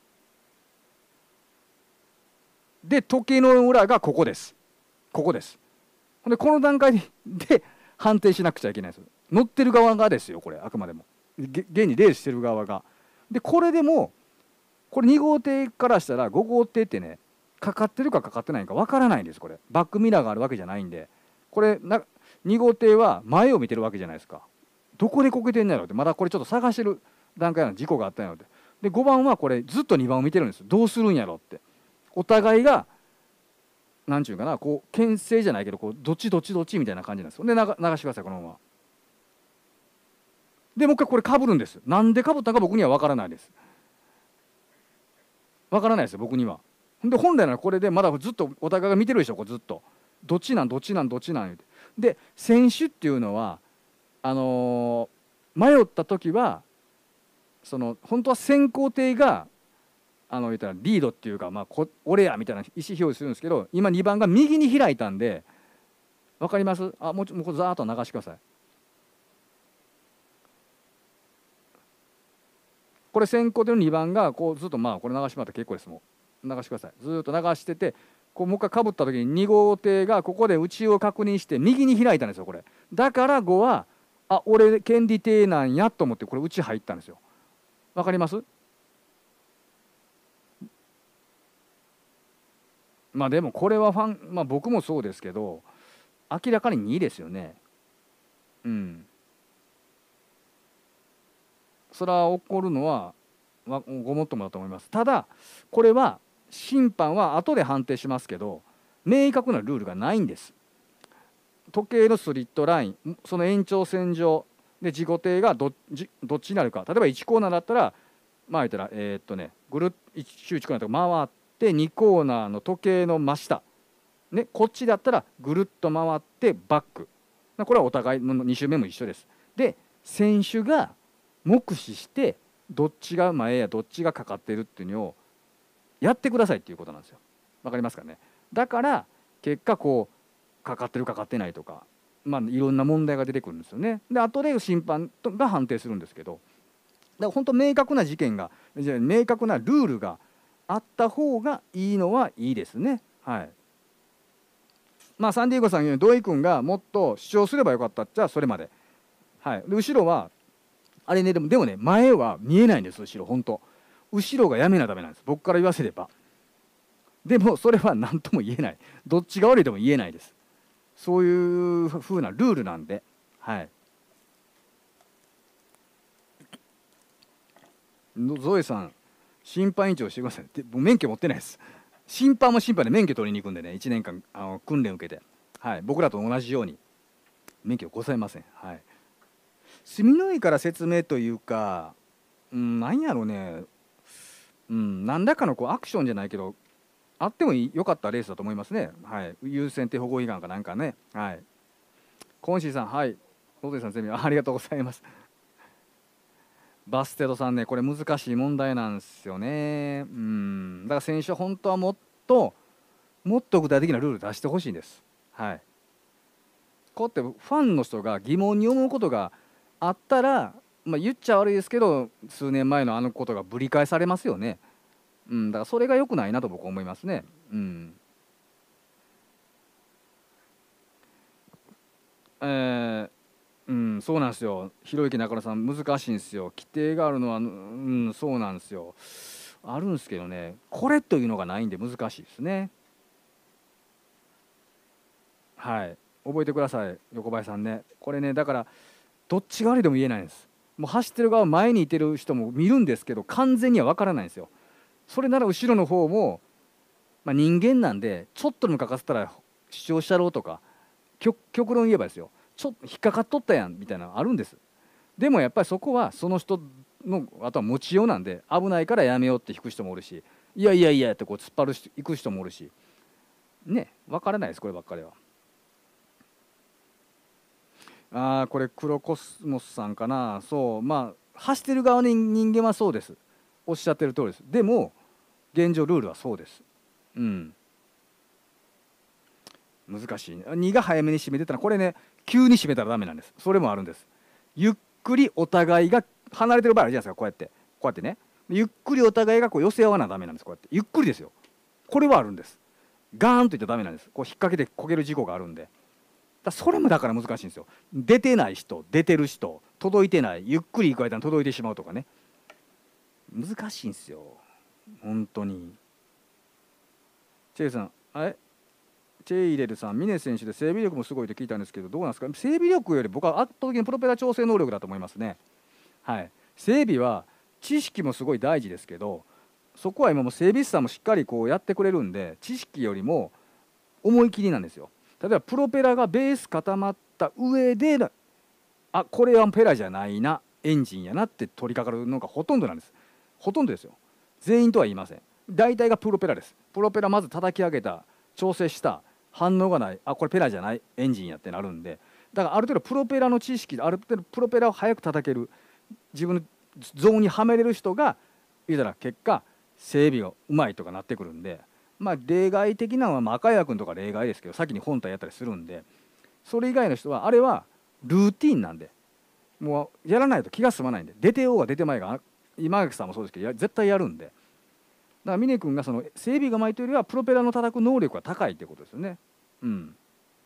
で時計の裏がここです。ここです。でこの段階で判定しなくちゃいけないです。乗ってる側がですよこれ、あくまでも現にレースしてる側が。でこれでもこれ2号艇からしたら5号艇ってね、かかってるかかかってないかわからないんです。これバックミラーがあるわけじゃないんで、これ2号艇は前を見てるわけじゃないですか。どこでこけてんのやろって、まだこれちょっと探してる段階の事故があったので。で5番はこれずっと2番を見てるんです。どうするんやろって、お互いがなんちゅうかな、こう牽制じゃないけどこうどっちみたいな感じなんですよ。で流してくださいこのまま。でもう一回これかぶるんです。なんでかぶったか僕には分からないです。分からないですよ僕には。で本来ならこれでまだずっとお互いが見てるでしょ、こうずっとどっちなん言うて。で選手っていうのは迷った時は本当は先行艇が言ったらリードっていうか、俺やみたいな意思表示するんですけど、今2番が右に開いたんで、分かります？もうこれザーッと流してください。これ先行艇の2番がこうずっとこれ流してもらって結構です。もう流してください。ずっと流してて、こうもう一回かぶった時に2号艇がここで内を確認して右に開いたんですよこれ。だから5は俺権利艇なんやと思ってこれ内入ったんですよ。分かります？でもこれは僕もそうですけど明らかに2ですよね。それは起こるのはごもっともだと思います。ただこれは審判は後で判定しますけど明確なルールがないんです。時計のスリットライン、その延長線上で自己艇がどっちになるか。例えば1コーナーだったら言ったらぐるっ1コーナーとか回って2コーナーの時計の真下、こっちだったらぐるっと回ってバック。これはお互いの2周目も一緒です。で選手が目視してどっちが前やどっちがかかってるっていうのをやってくださいっていうことなんですよ。わかりますかね。だから結果こうかかってるかかってないとかいろんな問題が出てくるんですよね。で後で審判が判定するんですけど、だから本当明確な事件が明確なルールがあった方がいいのはいいですね。はい。サンディエゴさんより土井君がもっと主張すればよかったっちゃそれまで。はい。で後ろはあれね、でもね前は見えないんです。後ろ本当後ろがやめなダメなんです、僕から言わせれば。でもそれは何とも言えない、どっちが悪いとも言えないです。そういう風なルールなんで。はい。ゾエさん審判委員長してくださいって。僕免許持ってないです。審判も審判で免許取りに行くんでね、1年間訓練受けて、はい、僕らと同じように免許ございません。はい。隅の上から説明というか、なんやろうね、何らかのアクションじゃないけどあってもよかったレースだと思いますね。はい。優先手保護違反かなんかね。はい。コンシーさん、はい。ロゼさん、ありがとうございます。バステドさんね、これ難しい問題なんですよね。だから選手は本当はもっと具体的なルール出してほしいんです。はい。こうやってファンの人が疑問に思うことがあったら、言っちゃ悪いですけど数年前のことがぶり返されますよね。だからそれが良くないなと僕は思いますね。そうなんですよ。ひろゆき中野さん難しいんですよ。規定があるのはそうなんですよ。あるんですけどね、これというのがないんで難しいですね。はい。覚えてください横林さんね。これねだからどっちが悪いでも言えないんです。もう走ってる側前にいてる人も見るんですけど完全には分からないんですよ。それなら後ろの方も、人間なんでちょっとでもかかせたら主張したろうとか、極論言えばですよ、ちょっと引っかかっとったやんみたいなのあるんです。でもやっぱりそこはその人のあとは持ちようなんで、危ないからやめようって引く人もおるし、いやいやいやってこう突っ張るいく人もおるし、 ね、分からないですこればっかりは。これクロコスモスさんかな。そう、まあ走ってる側の人間はそうです。おっしゃってる通りです。でも現状ルールはそうです。うん、難しいね。2が早めに締めてたらこれね、急に締めたらダメなんです。それもあるんです。ゆっくりお互いが離れてる場合あるじゃないですか。こうやってね、ゆっくりお互いがこう寄せ合わなダメなんです。こうやってゆっくりですよ。これはあるんです。ガーンといったらダメなんです。こう引っ掛けて焦げる事故があるんで。それもだから難しいんですよ。出てない人、出てる人、届いてない、ゆっくり行く間に届いてしまうとかね、難しいんですよ本当に。チェイさん、チェイレルさん、峰選手で整備力もすごいと聞いたんですけど、どうなんですか。整備力より僕は圧倒的にプロペラ調整能力だと思いますね。はい、整備は知識もすごい大事ですけど、そこは今も整備士さんもしっかりこうやってくれるんで、知識よりも思い切りなんですよ。例えばプロペラがベース固まった上で、これはペラじゃないな、エンジンやなって取り掛かるのがほとんどなんです。ほとんどですよ。全員とは言いません。大体がプロペラです。プロペラまず叩き上げた、調整した、反応がない、これペラじゃないエンジンやってなるんで、だからある程度プロペラの知識で、ある程度プロペラを早く叩ける、自分のゾーンにはめれる人が言うたら結果整備がうまいとかなってくるんで、例外的なのは赤谷君とか例外ですけど、先に本体やったりするんで、それ以外の人はあれはルーティンなんで、もうやらないと気が済まないんで、出てようが出てまいが、今垣さんもそうですけど絶対やるんで、だから峰君がその整備がうまいというよりはプロペラの叩く能力が高いってことですよね。うん、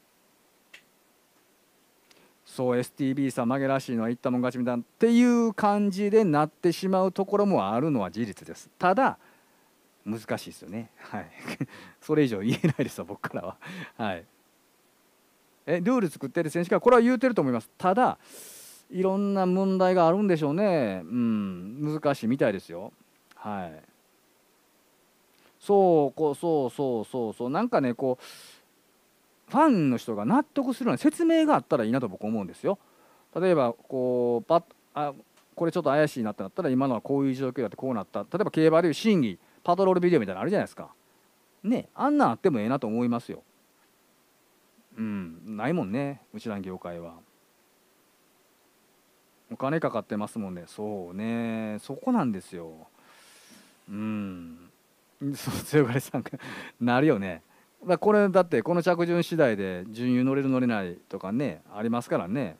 そう STB さん曲げらしいのは言ったもん勝ちみたいなっていう感じでなってしまうところもあるのは事実です。ただ難しいですよね。はいそれ以上言えないですわ僕からは。はい、ルール作ってる選手がこれは言うてると思います。ただいろんな問題があるんでしょうね。難しいみたいですよ。はい、そうなんかね、こうファンの人が納得するような説明があったらいいなと僕思うんですよ。例えばこうこれちょっと怪しいなってなったら、今のはこういう状況だってこうなった、例えば競馬でいう審議パトロールビデオみたいなのあるじゃないですか。ね、あんなんあってもええなと思いますよ。ないもんね、うちらの業界は。お金かかってますもんね。そうね、そこなんですよ。そう強がりさんがなるよね。これだってこの着順次第で順位乗れる乗れないとかね、ありますからね。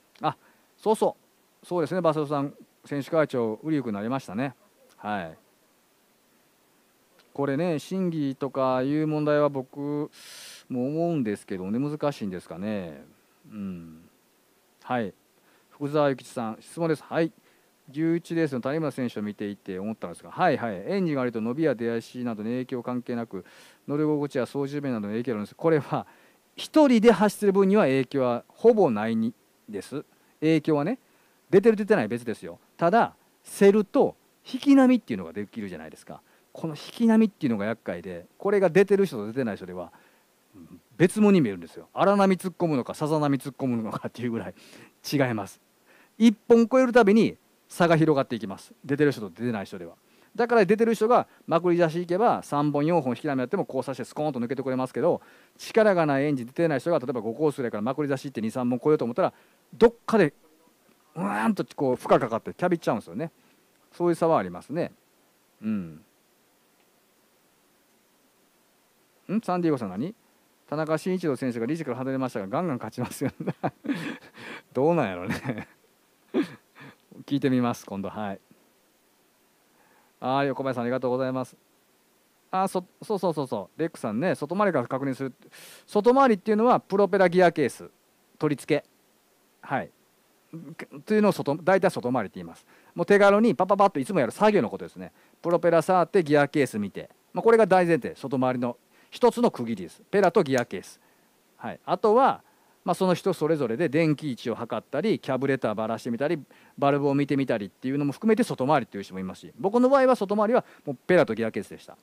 そうですね、バスオさん選手会長ウリュウクになりましたね。はい、これね、審議とかいう問題は僕も思うんですけどね、難しいんですかね。はい、福沢諭吉さん質問です。はい、11レースの谷村選手を見ていて思ったんですが、エンジンがあると伸びや出足などの影響関係なく、乗り心地や操縦面などの影響があるんです。これは1人で走ってる分には影響はほぼないです。影響はね、出てる出てない別ですよ。ただセルと引き波っていうのができるじゃないですか。この引き波っていうのが厄介で、これが出てる人と出てない人では別物に見えるんですよ。荒波突っ込むのかさざ波突っ込むのかっていうぐらい違います。1本超えるたびに差が広がっていきます。出てる人と出てない人では。だから出てる人がまくり出しいけば3本4本引き波やっても交差してスコーンと抜けてくれますけど、力がないエンジン出てない人が例えば5コースぐらいからまくり出しいって23本超えようと思ったら、どっかでうわーんとこう負荷かかってキャビっちゃうんですよね。そういう差はありますね。サンディエゴさん何、田中慎一郎選手が理事から離れましたがガンガン勝ちますよねどうなんやろうね聞いてみます今度。はい、横林さんありがとうございます。そうレックさんね、外回りから確認する。外回りっていうのはプロペラギアケース取り付け、はいというのを大体外回りって言います。もう手軽にパパパッといつもやる作業のことですね。プロペラ触ってギアケース見て、これが大前提、外回りの一つの区切りです。ペラとギアケース、あとはその人それぞれで電気位置を測ったり、キャブレターばらしてみたり、バルブを見てみたりっていうのも含めて外回りっていう人もいますし、僕の場合は外回りはもうペラとギアケースでした。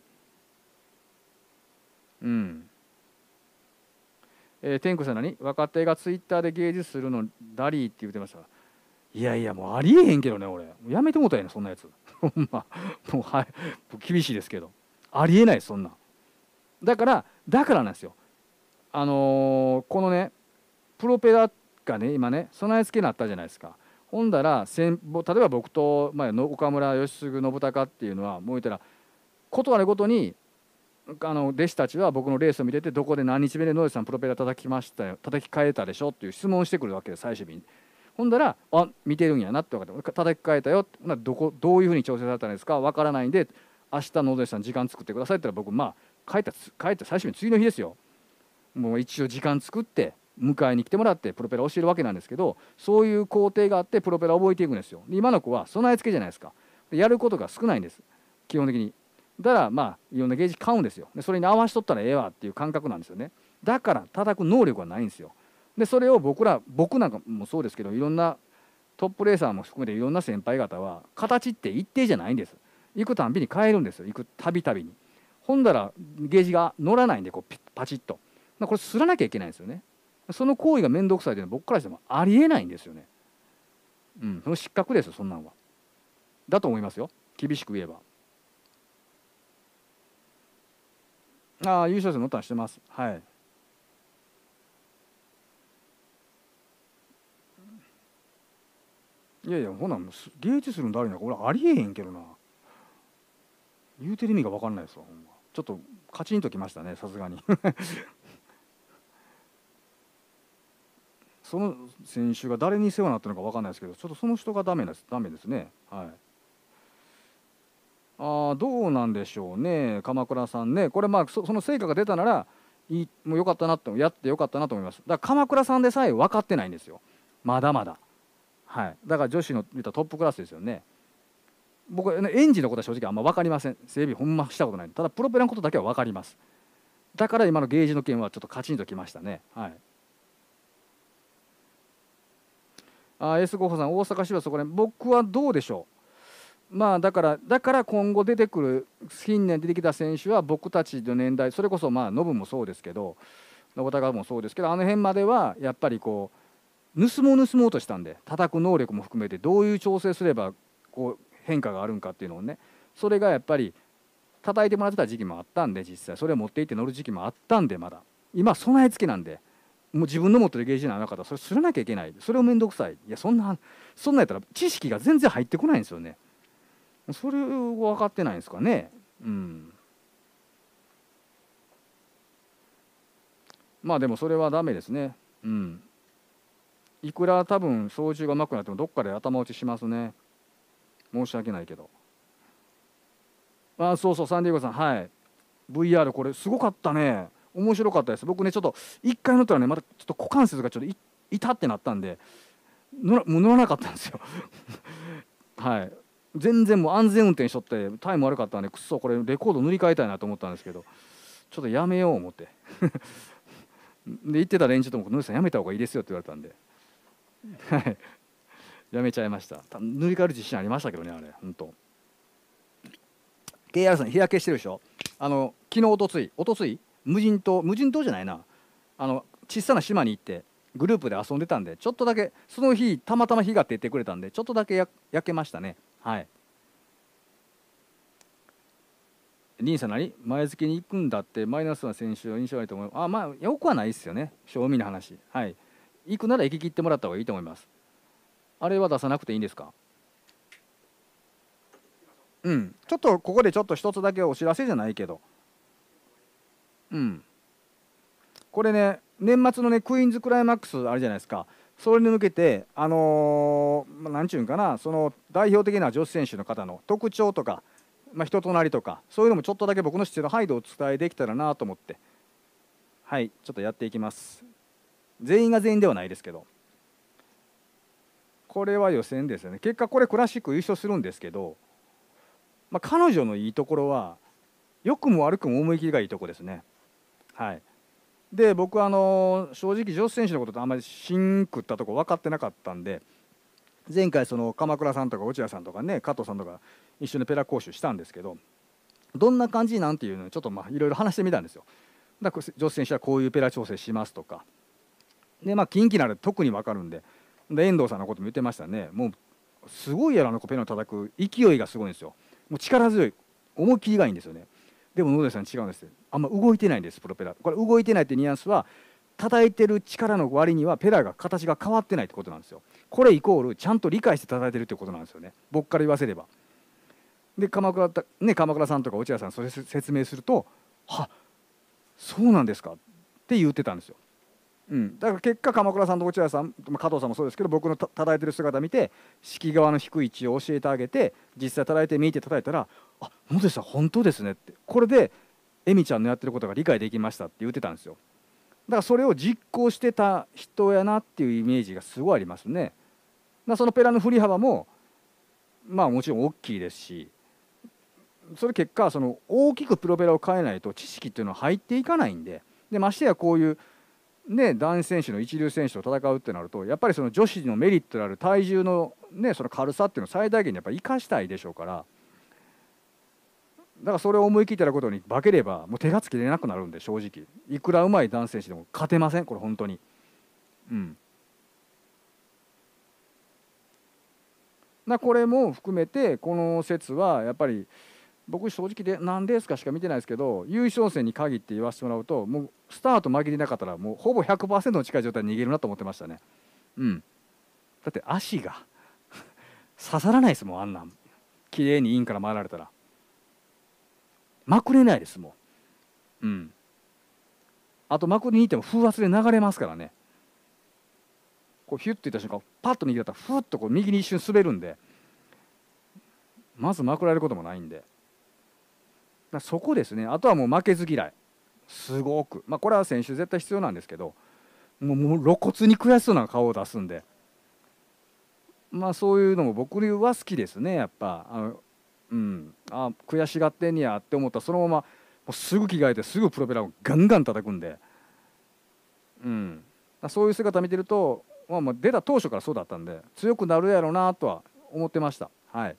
天狗さん何、若手がツイッターで芸術するのダリーって言ってました。いやいや、もうありえへんけどね、俺やめてもうたやねそんなやつほんまもう厳しいですけど、ありえないそんな。だからだからなんですよ。このねプロペラがね今ね備え付けになったじゃないですか。ほんだら例えば僕と、岡村義嗣信孝っていうのはもう言ったらことあるごとに弟子たちは僕のレースを見ててどこで何日目で野口さんプロペラ叩きましたよ叩き替えたでしょっていう質問をしてくるわけです最終日に。ほんだら見てるんやなって分かって叩き替えたよってどういうふうに調整されたんですか分からないんで明日野口さん時間作ってくださいって言ったら僕帰った最終日次の日ですよ。もう一応時間作って迎えに来てもらってプロペラ教えるわけなんですけどそういう工程があってプロペラ覚えていくんですよ。今の子は備え付けじゃないですか。やることが少ないんです基本的に。だからいろんなゲージ買うんですよ。でそれに合わしとったらええわっていう感覚なんですよね。だから叩く能力がないんですよ。でそれを僕なんかもそうですけどいろんなトップレーサーも含めていろんな先輩方は形って一定じゃないんです。行くたんびに変えるんですよ。行くたびたびに。ほんだらゲージが乗らないんでパチッとこれすらなきゃいけないんですよね。その行為が面倒くさいというのは僕からしてもありえないんですよね。その失格ですよそんなんは。だと思いますよ厳しく言えば。優勝戦乗ったりしてます。はい。いやいやほな芸術するんだりなんか俺ありえへんけどな。言うてる意味が分かんないですわほんま。ちょっとカチンときましたねさすがにその選手が誰に世話になってるのか分かんないですけどちょっとその人がダメですね。はい。どうなんでしょうね鎌倉さんね。これその成果が出たならもうよかったなやってよかったなと思います。だから鎌倉さんでさえ分かってないんですよまだまだ。はい。だから女子の言ったトップクラスですよね。僕エンジンのことは正直あんま分かりません。整備ほんましたことない。ただプロペラのことだけは分かります。だから今のゲージの件はちょっとカチンときましたね。はい。S ゴッホさん大阪市はそこね僕はどうでしょう。だから今後出てくる近年出てきた選手は僕たちの年代それこそノブもそうですけど信孝もそうですけどあの辺まではやっぱりこう盗もうとしたんで叩く能力も含めてどういう調整すればこう変化があるんかっていうのをねそれがやっぱり叩いてもらってた時期もあったんで実際それを持っていって乗る時期もあったんでまだ今備え付けなんでもう自分の持ってるゲージの中だそれすらなきゃいけないそれを面倒くさいいやそんなやったら知識が全然入ってこないんですよね。それを分かってないんですかね。でもそれはダメですね。いくら多分操縦がうまくなってもどっかで頭打ちしますね。申し訳ないけど。そうそうサンディエゴさんはい VR これすごかったね。面白かったです。僕ねちょっと一回乗ったらねまたちょっと股関節がちょっと痛ってなったんでもう乗らなかったんですよはい全然もう安全運転しとってタイム悪かったんでくっそこれレコード塗り替えたいなと思ったんですけどちょっとやめよう思ってで言ってた連中とも「野口さんやめた方がいいですよ」って言われたんではいやめちゃいました。塗り替える自信ありましたけどねあれ本当。KR さん日焼けしてるでしょ。昨日おとつい無人島じゃないな小さな島に行ってグループで遊んでたんでちょっとだけその日たまたま日が照ってくれたんでちょっとだけ焼けましたね。はい。リンさん前付けに行くんだってマイナスな選手は印象悪いと思う。よくはないですよね正味の話。はい。行くなら行き切ってもらった方がいいと思います。あれは出さなくていいんですか。ちょっとここでちょっと一つだけお知らせじゃないけどこれね年末のねクイーンズクライマックスあるじゃないですか。それに向けてなんちゅうんかなその代表的な女子選手の方の特徴とか、人となりとかそういうのもちょっとだけ僕の知ってる範囲でお伝えできたらなと思ってはいちょっとやっていきます。全員が全員ではないですけどこれは予選ですよね。結果これクラシック優勝するんですけど、彼女のいいところは良くも悪くも思い切りがいいところですね。はい。で僕は正直女子選手のことってあんまり芯食ったとこ分かってなかったんで前回その鎌倉さんとか落合さんとかね加藤さんとか一緒にペラ講習したんですけどどんな感じなんていうのをちょっといろいろ話してみたんですよ。だから女子選手はこういうペラ調整しますとかで近畿なら特に分かるんで遠藤さんのことも言ってましたね。もうすごいやろペラを叩く勢いがすごいんですよ。もう力強い思い切りがいいんですよね。 でも野添さん違うんです。あんま動いてないんです、プロペラ。これ動いてないってニュアンスは、叩いてる力の割にはペラが形が変わってないってことなんですよ。これイコールちゃんと理解して叩いてるってことなんですよね、僕から言わせれば。で鎌倉さんとか落合さんそれ説明すると「は、そうなんですか」って言ってたんですよ。だから結果鎌倉さんと落合さん、加藤さんもそうですけど、僕の叩いてる姿見て式側の低い位置を教えてあげて、実際叩いてみて叩いたら「あ、野瀬さん本当ですね」って、これでエミちゃんのやってることが理解できましたって言ってたんですよ。だからそれを実行してた人やなっていうイメージがすごいありますね。そのペラの振り幅もまあもちろん大きいですし、それ結果その大きくプロペラを変えないと知識っていうのは入っていかないんで、ましてやこういうね、男子選手の一流選手と戦うってなると、やっぱりその女子のメリットである体重の、その軽さっていうのを最大限にやっぱり生かしたいでしょうから、だからそれを思い切ってやることに化ければもう手がつけれなくなるんで、正直いくらうまい男子選手でも勝てません、これ本当に。これも含めてこの説はやっぱり僕正直で何レースかしか見てないですけど、優勝戦に限って言わせてもらうと、もうスタート紛れなかったらもうほぼ 100% の近い状態で逃げるなと思ってましたね。だって足が刺さらないですもん、あんなん綺麗にインから回られたらまくれないですもん。あとまくりに行っても風圧で流れますからね。こうヒュッといった瞬間パッと握られたらふっとこう右に一瞬滑るんで、まずまくられることもないんで、そこですね。あとはもう負けず嫌い、すごく、これは選手絶対必要なんですけど、もう露骨に悔しそうな顔を出すんで、そういうのも僕は好きですね、やっぱ。悔しがってんねやって思ったらそのままもうすぐ着替えてすぐプロペラをガンガン叩くんで、そういう姿見てると、出た当初からそうだったんで強くなるやろうなとは思ってました。はい。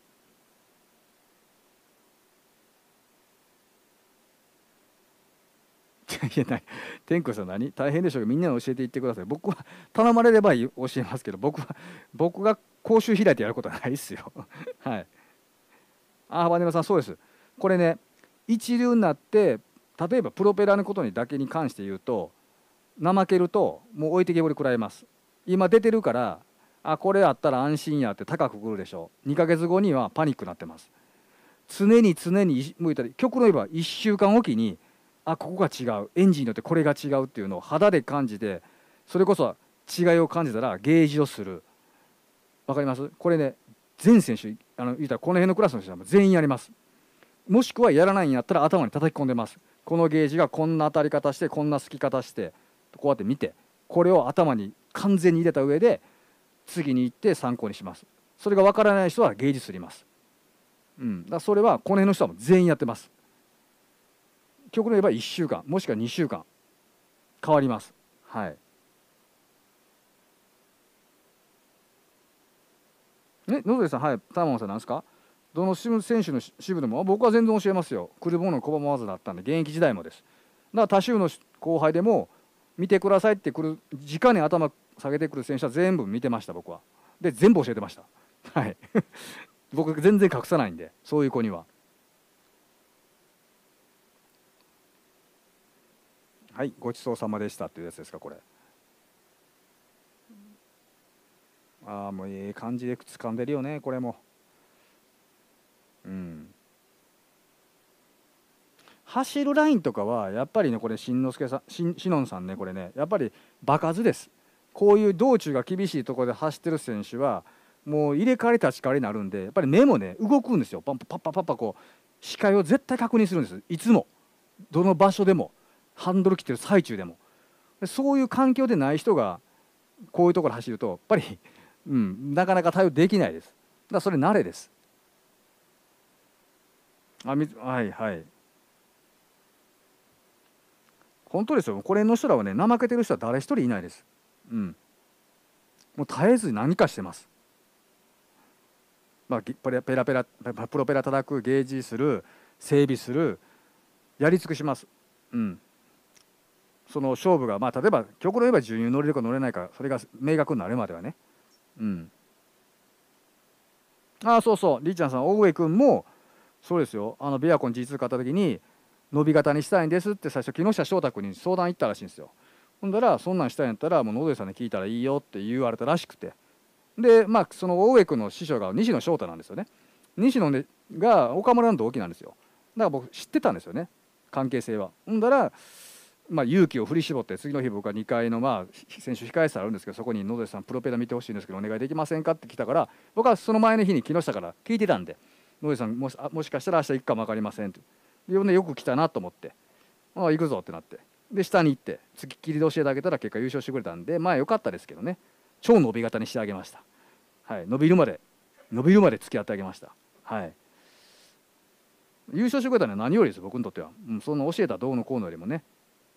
いやない、天狗さん何大変でしょうけど、みんなに教えていってください。僕は頼まれれば教えますけど、僕が講習開いてやることはないですよ。はい。バネマさんそうです。これね、一流になって例えばプロペラのことにだけに関して言うと、怠けるともう置いてけぼり食らいます。今出てるからこれあったら安心やって高くくるでしょう。2ヶ月後にはパニックになってます。常に向いたり、極論言えば1週間おきにここが違う、エンジンによってこれが違うっていうのを肌で感じて、それこそ違いを感じたらゲージをする。わかります？これね、全選手言ったらこの辺のクラスの人は全員やります。もしくはやらないんやったら頭に叩き込んでます。このゲージがこんな当たり方してこんなすき方してこうやって見て、これを頭に完全に入れた上で次に行って参考にします。それがわからない人はゲージすります。だそれはこの辺の人はもう全員やってます。極論言えば1週間もしくは2週間変わります。はい。野添さん、はい、ターマンさんなんですか？どの選手の支部でも僕は全然教えますよ。来るもの拒まずだったんで、現役時代もです。だから他州の後輩でも見てくださいって来る、直に頭下げてくる選手は全部見てました、僕は。で全部教えてました。はい僕全然隠さないんで、そういう子には。はい、ごちそうさまでしたっていうやつですか、これ。もうええ感じで掴んでるよね、これも。走るラインとかはやっぱりね、これ新之助さん、しのんさんね、これねやっぱり場数です。こういう道中が厳しいところで走ってる選手はもう入れ替わり立ち替わりになるんで、やっぱり目もね動くんですよ。パッパッパッパッパこう視界を絶対確認するんです、いつも。どの場所でも、ハンドル切ってる最中でも。そういう環境でない人がこういうところ走るとやっぱり、なかなか対応できないです。だからそれ慣れです。はいはい。本当ですよ。これの人らはね、怠けてる人は誰一人いないです。もう絶えず何かしてます。ペラペラプロペラ叩く、ゲージする、整備する、やり尽くします。その勝負が、例えば極論言えば順位乗れるか乗れないか、それが明確になるまではね。そうそう、りーちゃんさん、大上君もそうですよ。ビアコン G2 勝った時に伸び型にしたいんですって最初木下翔太君に相談行ったらしいんですよ。ほんだらそんなんしたいんやったらもう野添さんに聞いたらいいよって言われたらしくて、でその大江君の師匠が西野翔太なんですよね。西野が岡村の同期なんですよ。だから僕知ってたんですよね、関係性は。ほんだら勇気を振り絞って、次の日僕は2階の選手控え室あるんですけど、そこに野添さんプロペラ見てほしいんですけどお願いできませんかって来たから、僕はその前の日に木下から聞いてたんで、野添さんもしかしたら明日行くかも分かりませんって。でよく来たなと思って、行くぞってなって、で下に行って付きっきりで教えてあげたら結果優勝してくれたんで、良かったですけどね。超伸び型にしてあげました。はい、伸びるまで付き合ってあげました。はい、優勝してくれたのは何よりです、僕にとっては。その教えたどうのこうのよりもね。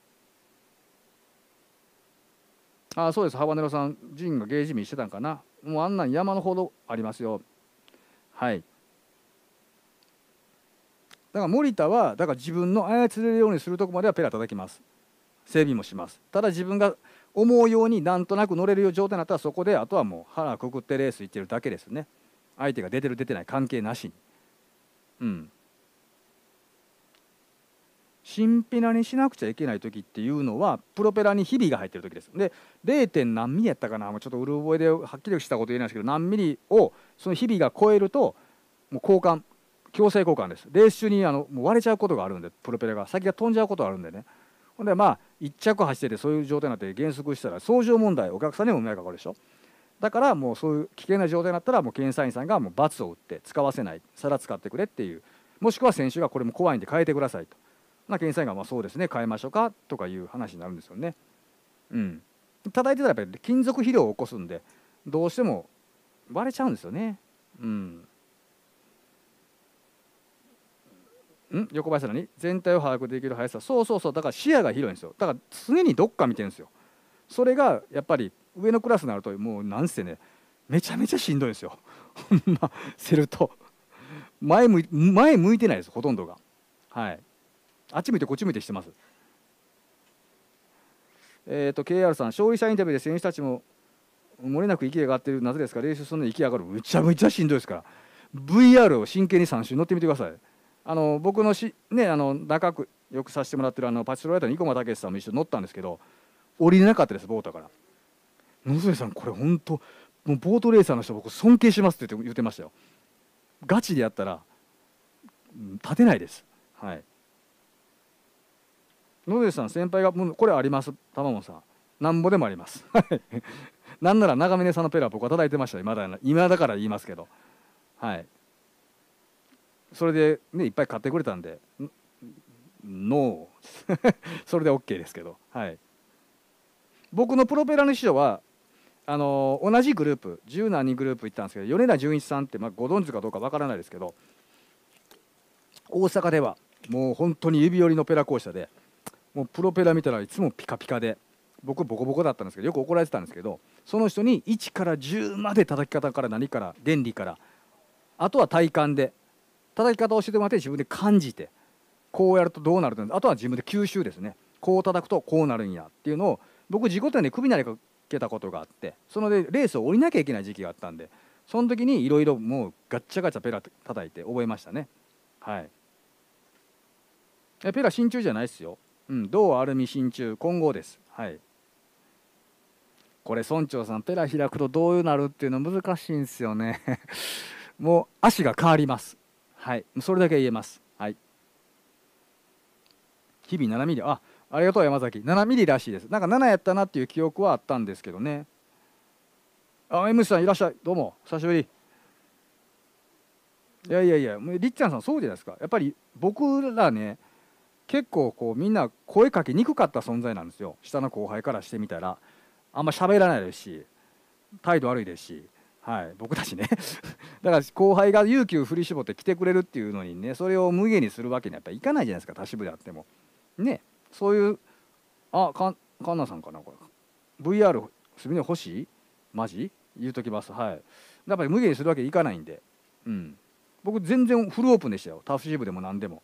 そうです、ハバネロさん、ジンがゲージ見してたんかな。もうあんなん山のほどありますよ。はい。だから森田は自分の操れるようにするとこまではペラ叩きます。整備もします。ただ自分が思うようになんとなく乗れるよう状態になったら、そこであとはもう腹くくってレース行ってるだけですね。相手が出てる出てない関係なしに。シンピラにしなくちゃいけない時っていうのはプロペラにひびが入ってる時です。で 0. 何ミリやったかな、ちょっとうる覚えではっきりしたこと言えないですけど、何ミリをそのひびが超えるともう交換、強制交換です。レース中にもう割れちゃうことがあるんで、プロペラが先が飛んじゃうことがあるんでね。ほんで1着走っててそういう状態になって減速したら相乗問題、お客さんにも迷惑かかるでしょ。だからもうそういう危険な状態になったらもう検査員さんがもう罰を打って使わせない、皿使ってくれっていう、もしくは選手がこれも怖いんで変えてくださいと。検査員がそうですね変えましょうかとかいう話になるんですよね。叩いてたらやっぱり金属肥料を起こすんでどうしても割れちゃうんですよね。横林さんに全体を把握できる速さ、そうだから視野が広いんですよ。だから常にどっか見てるんですよ。それがやっぱり上のクラスになるともうなんせねめちゃめちゃしんどいんですよ。せると前向いてないです、ほとんどが。はい、あっち向いてこっち向いてしてます。KR さん、勝利者インタビューで選手たちも漏れなく息が上がっている、なぜですか、練習するのに息上がる、むちゃめちゃしんどいですから、VR を真剣に3周乗ってみてください。僕の仲良くさせてもらってるパチスロライターの生駒武さんも一緒に乗ったんですけど、降りれなかったです、ボートから。野添さん、これ本当もうボートレーサーの人僕尊敬しますって言ってましたよ。ガチでやったら立てないです。はい、野添さん、先輩がもうこれあります、玉本さん、なんぼでもあります。なんなら長峰さんのペラ僕は叩いてましたよ、今だから言いますけど。はい、それでねいっぱい買ってくれたんでノーそれで OK ですけど。はい、僕のプロペラの師匠は同じグループ十何人グループ行ったんですけど、米田純一さんってご存知かどうかわからないですけど、大阪ではもう本当に指折りのペラ講師で、もうプロペラ見たらいつもピカピカで、僕ボコボコだったんですけどよく怒られてたんですけど、その人に1から10まで叩き方から何から原理から、あとは体感で叩き方を教えてもらって自分で感じて、こうやるとどうなると、あとは自分で吸収ですね。こう叩くとこうなるんやっていうのを、僕自己点で首なりかけたことがあって、そのでレースを降りなきゃいけない時期があったんで、その時にいろいろもうガッチャガチャペラ叩いて覚えましたね。はい、ペラ真鍮じゃないですよ。銅アルミ真鍮混合です。はい、これ村長さん、ペラ開くとどうなるっていうの難しいんですよね。もう足が変わります。はい、それだけ言えます。はい、日々7ミリ、ありがとう山崎、7ミリらしいです。なんか7やったなっていう記憶はあったんですけどね。MC さんいらっしゃい、どうも久しぶり。いやりっちゃんさんそうじゃないですか。やっぱり僕らね結構みんな声かけにくかった存在なんですよ、下の後輩からしてみたら。あんま喋らないですし態度悪いですし、はい、僕たちねだから後輩が勇気を振り絞って来てくれるっていうのにね、それを無限にするわけにはやっぱりいかないじゃないですか、多支部であってもね。そういうカンナさんかな、これ VR すみに欲しいマジ言うときます。はい、やっぱり無限にするわけにいかないんで、僕全然フルオープンでしたよ、タフ支部でも何でも。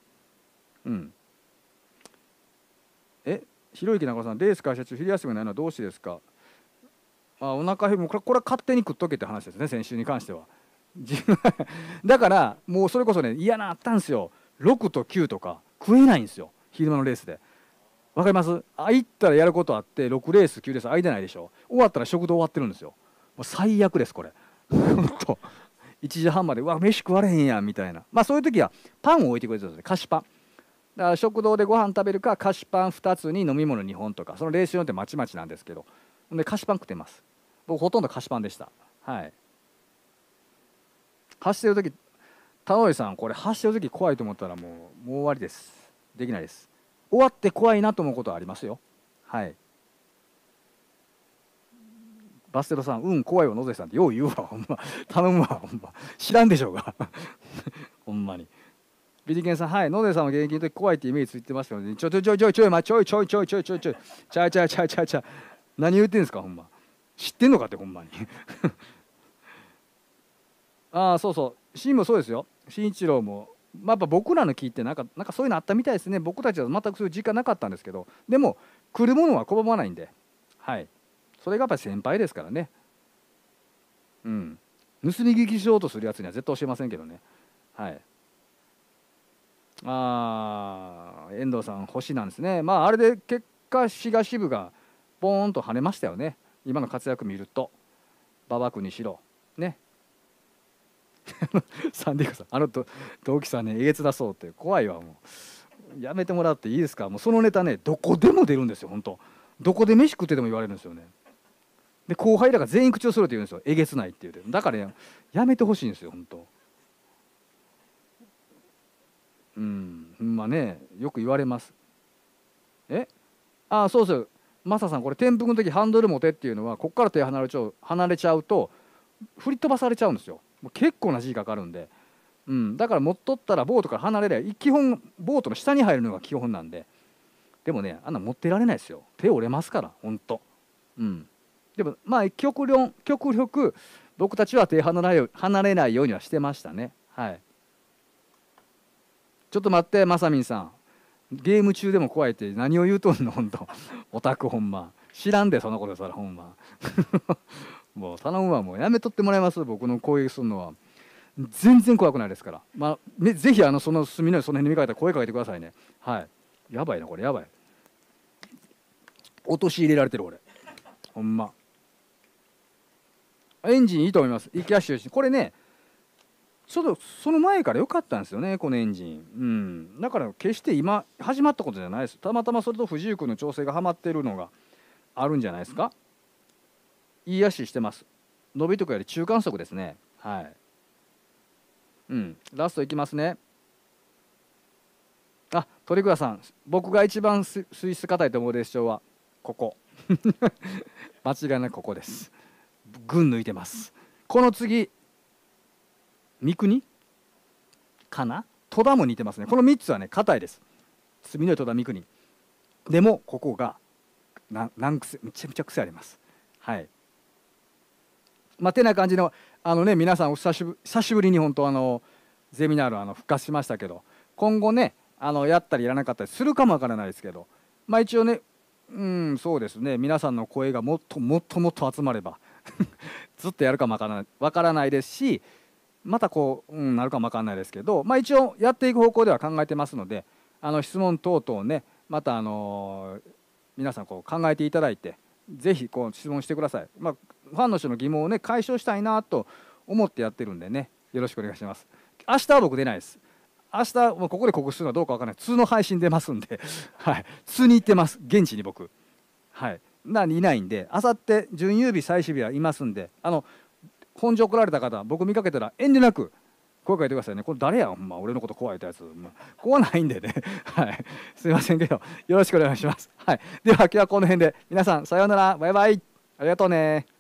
ひろゆき中さん、レース開催中昼休みがないのはどうしてですか。お腹減る、これは勝手に食っとけって話ですね、先週に関しては。だからもうそれこそね嫌なあったんですよ、6と9とか食えないんですよ。 昼間のレースで。わかります？行ったらやることあって6レース9レース空いてないでしょ。終わったら食堂終わってるんですよ。もう最悪ですこれ。本当1時半まで飯食われへんやんみたいな。そういう時はパンを置いてくれてるんですね。菓子パンだから食堂でご飯食べるか菓子パン2つに飲み物2本とか、そのレースによってまちまちなんですけど、で菓子パン食ってます。僕ほとんど菓子パンでした。はい。走ってる時、田上さんこれ走ってる時怖いと思ったらもう終わりです。できないです。終わって怖いなと思うことはありますよ。はい。バステロさん、怖いわ野瀬さんってよう言うわ、ほんま頼むわ、ほんま知らんでしょうがほんまに。ビリケンさん、はい、野瀬さんは現役の時怖いってイメージついてましたので、ちょい何言ってんですかほんま。知ってんのかってほんまにああそうそう、シンもそうですよ。慎一郎もやっぱ僕らの聞いてなんかそういうのあったみたいですね。僕たちは全くそういう時間なかったんですけど、でも来るものは拒まないんで、はい、それがやっぱり先輩ですからね。盗み聞きしようとするやつには絶対教えませんけどね。はい。遠藤さん星なんですね。あれで結果滋賀支部がボーンと跳ねましたよね。今の活躍見ると馬場君にしろねサンディエゴさん、同期さんねえげつだそうって怖いわ。もうやめてもらっていいですか。もうそのネタねどこでも出るんですよ。本当どこで飯食ってでも言われるんですよね。で後輩らが全員口を揃えて言うんですよ。えげつないって言うて。だから、ね、やめてほしいんですよ本当。ねよく言われます。そうそう、マサさんこれ転覆の時ハンドル持てっていうのはここから手離れちゃうと振り飛ばされちゃうんですよ。もう結構な時間かかるんで、だから持っとったらボートから離れりゃ基本ボートの下に入るのが基本なんで。でもね持ってられないですよ。手折れますから本当。でも極力僕たちは手離れないようにはしてましたね。はい。ちょっと待ってまさみんさん、ゲーム中でも怖いって何を言うとんの本当オタクほんま知らんでそのことさらほんまもう頼むわ、もうやめとってもらいます。僕の攻撃するのは全然怖くないですから。ぜひその隅のその辺に見かけたら声かけてくださいね。はい。やばいなこれ、やばい。陥れられてる俺ほんま。エンジンいいと思います。行き足よしこれね、ちょっとその前から良かったんですよねこのエンジン。だから決して今始まったことじゃないです。たまたまそれと藤井君の調整がはまってるのがあるんじゃないですか。いい足してます。伸びとかより中間速ですね。はい。ラストいきますね。鳥倉さん、僕が一番水質硬いと思う列車はここ間違いなくここです。群抜いてます。この次三国かな、戸田も似てますね。この3つはね硬いです。住之江戸田三国でもここが難癖、めちゃめちゃ癖あります。はい。てな感じの皆さん久しぶりに本当ゼミナール復活しましたけど、今後ねやったりやらなかったりするかもわからないですけど、一応ねそうですね、皆さんの声がもっと集まればずっとやるかもわからないですし、またなるかもわからないですけど、一応やっていく方向では考えてますので、質問等々ねまた皆さん考えていただいてぜひ質問してください。ファンの人の疑問をね解消したいなと思ってやってるんでね、よろしくお願いします。明日は僕出ないです。明日ここで告知するのはどうかわからない。通の配信出ますんではい、通に行ってます、現地に僕。はい、いないんで、あさって準優日最終日はいますんで、本所来られた方僕見かけたら遠慮なく声かけてくださいね。これ誰やほんま、俺のこと怖いってやつ、怖ないんでねはい、すいませんけどよろしくお願いします。はい、では今日はこの辺で皆さんさようなら、バイバイ、ありがとうね。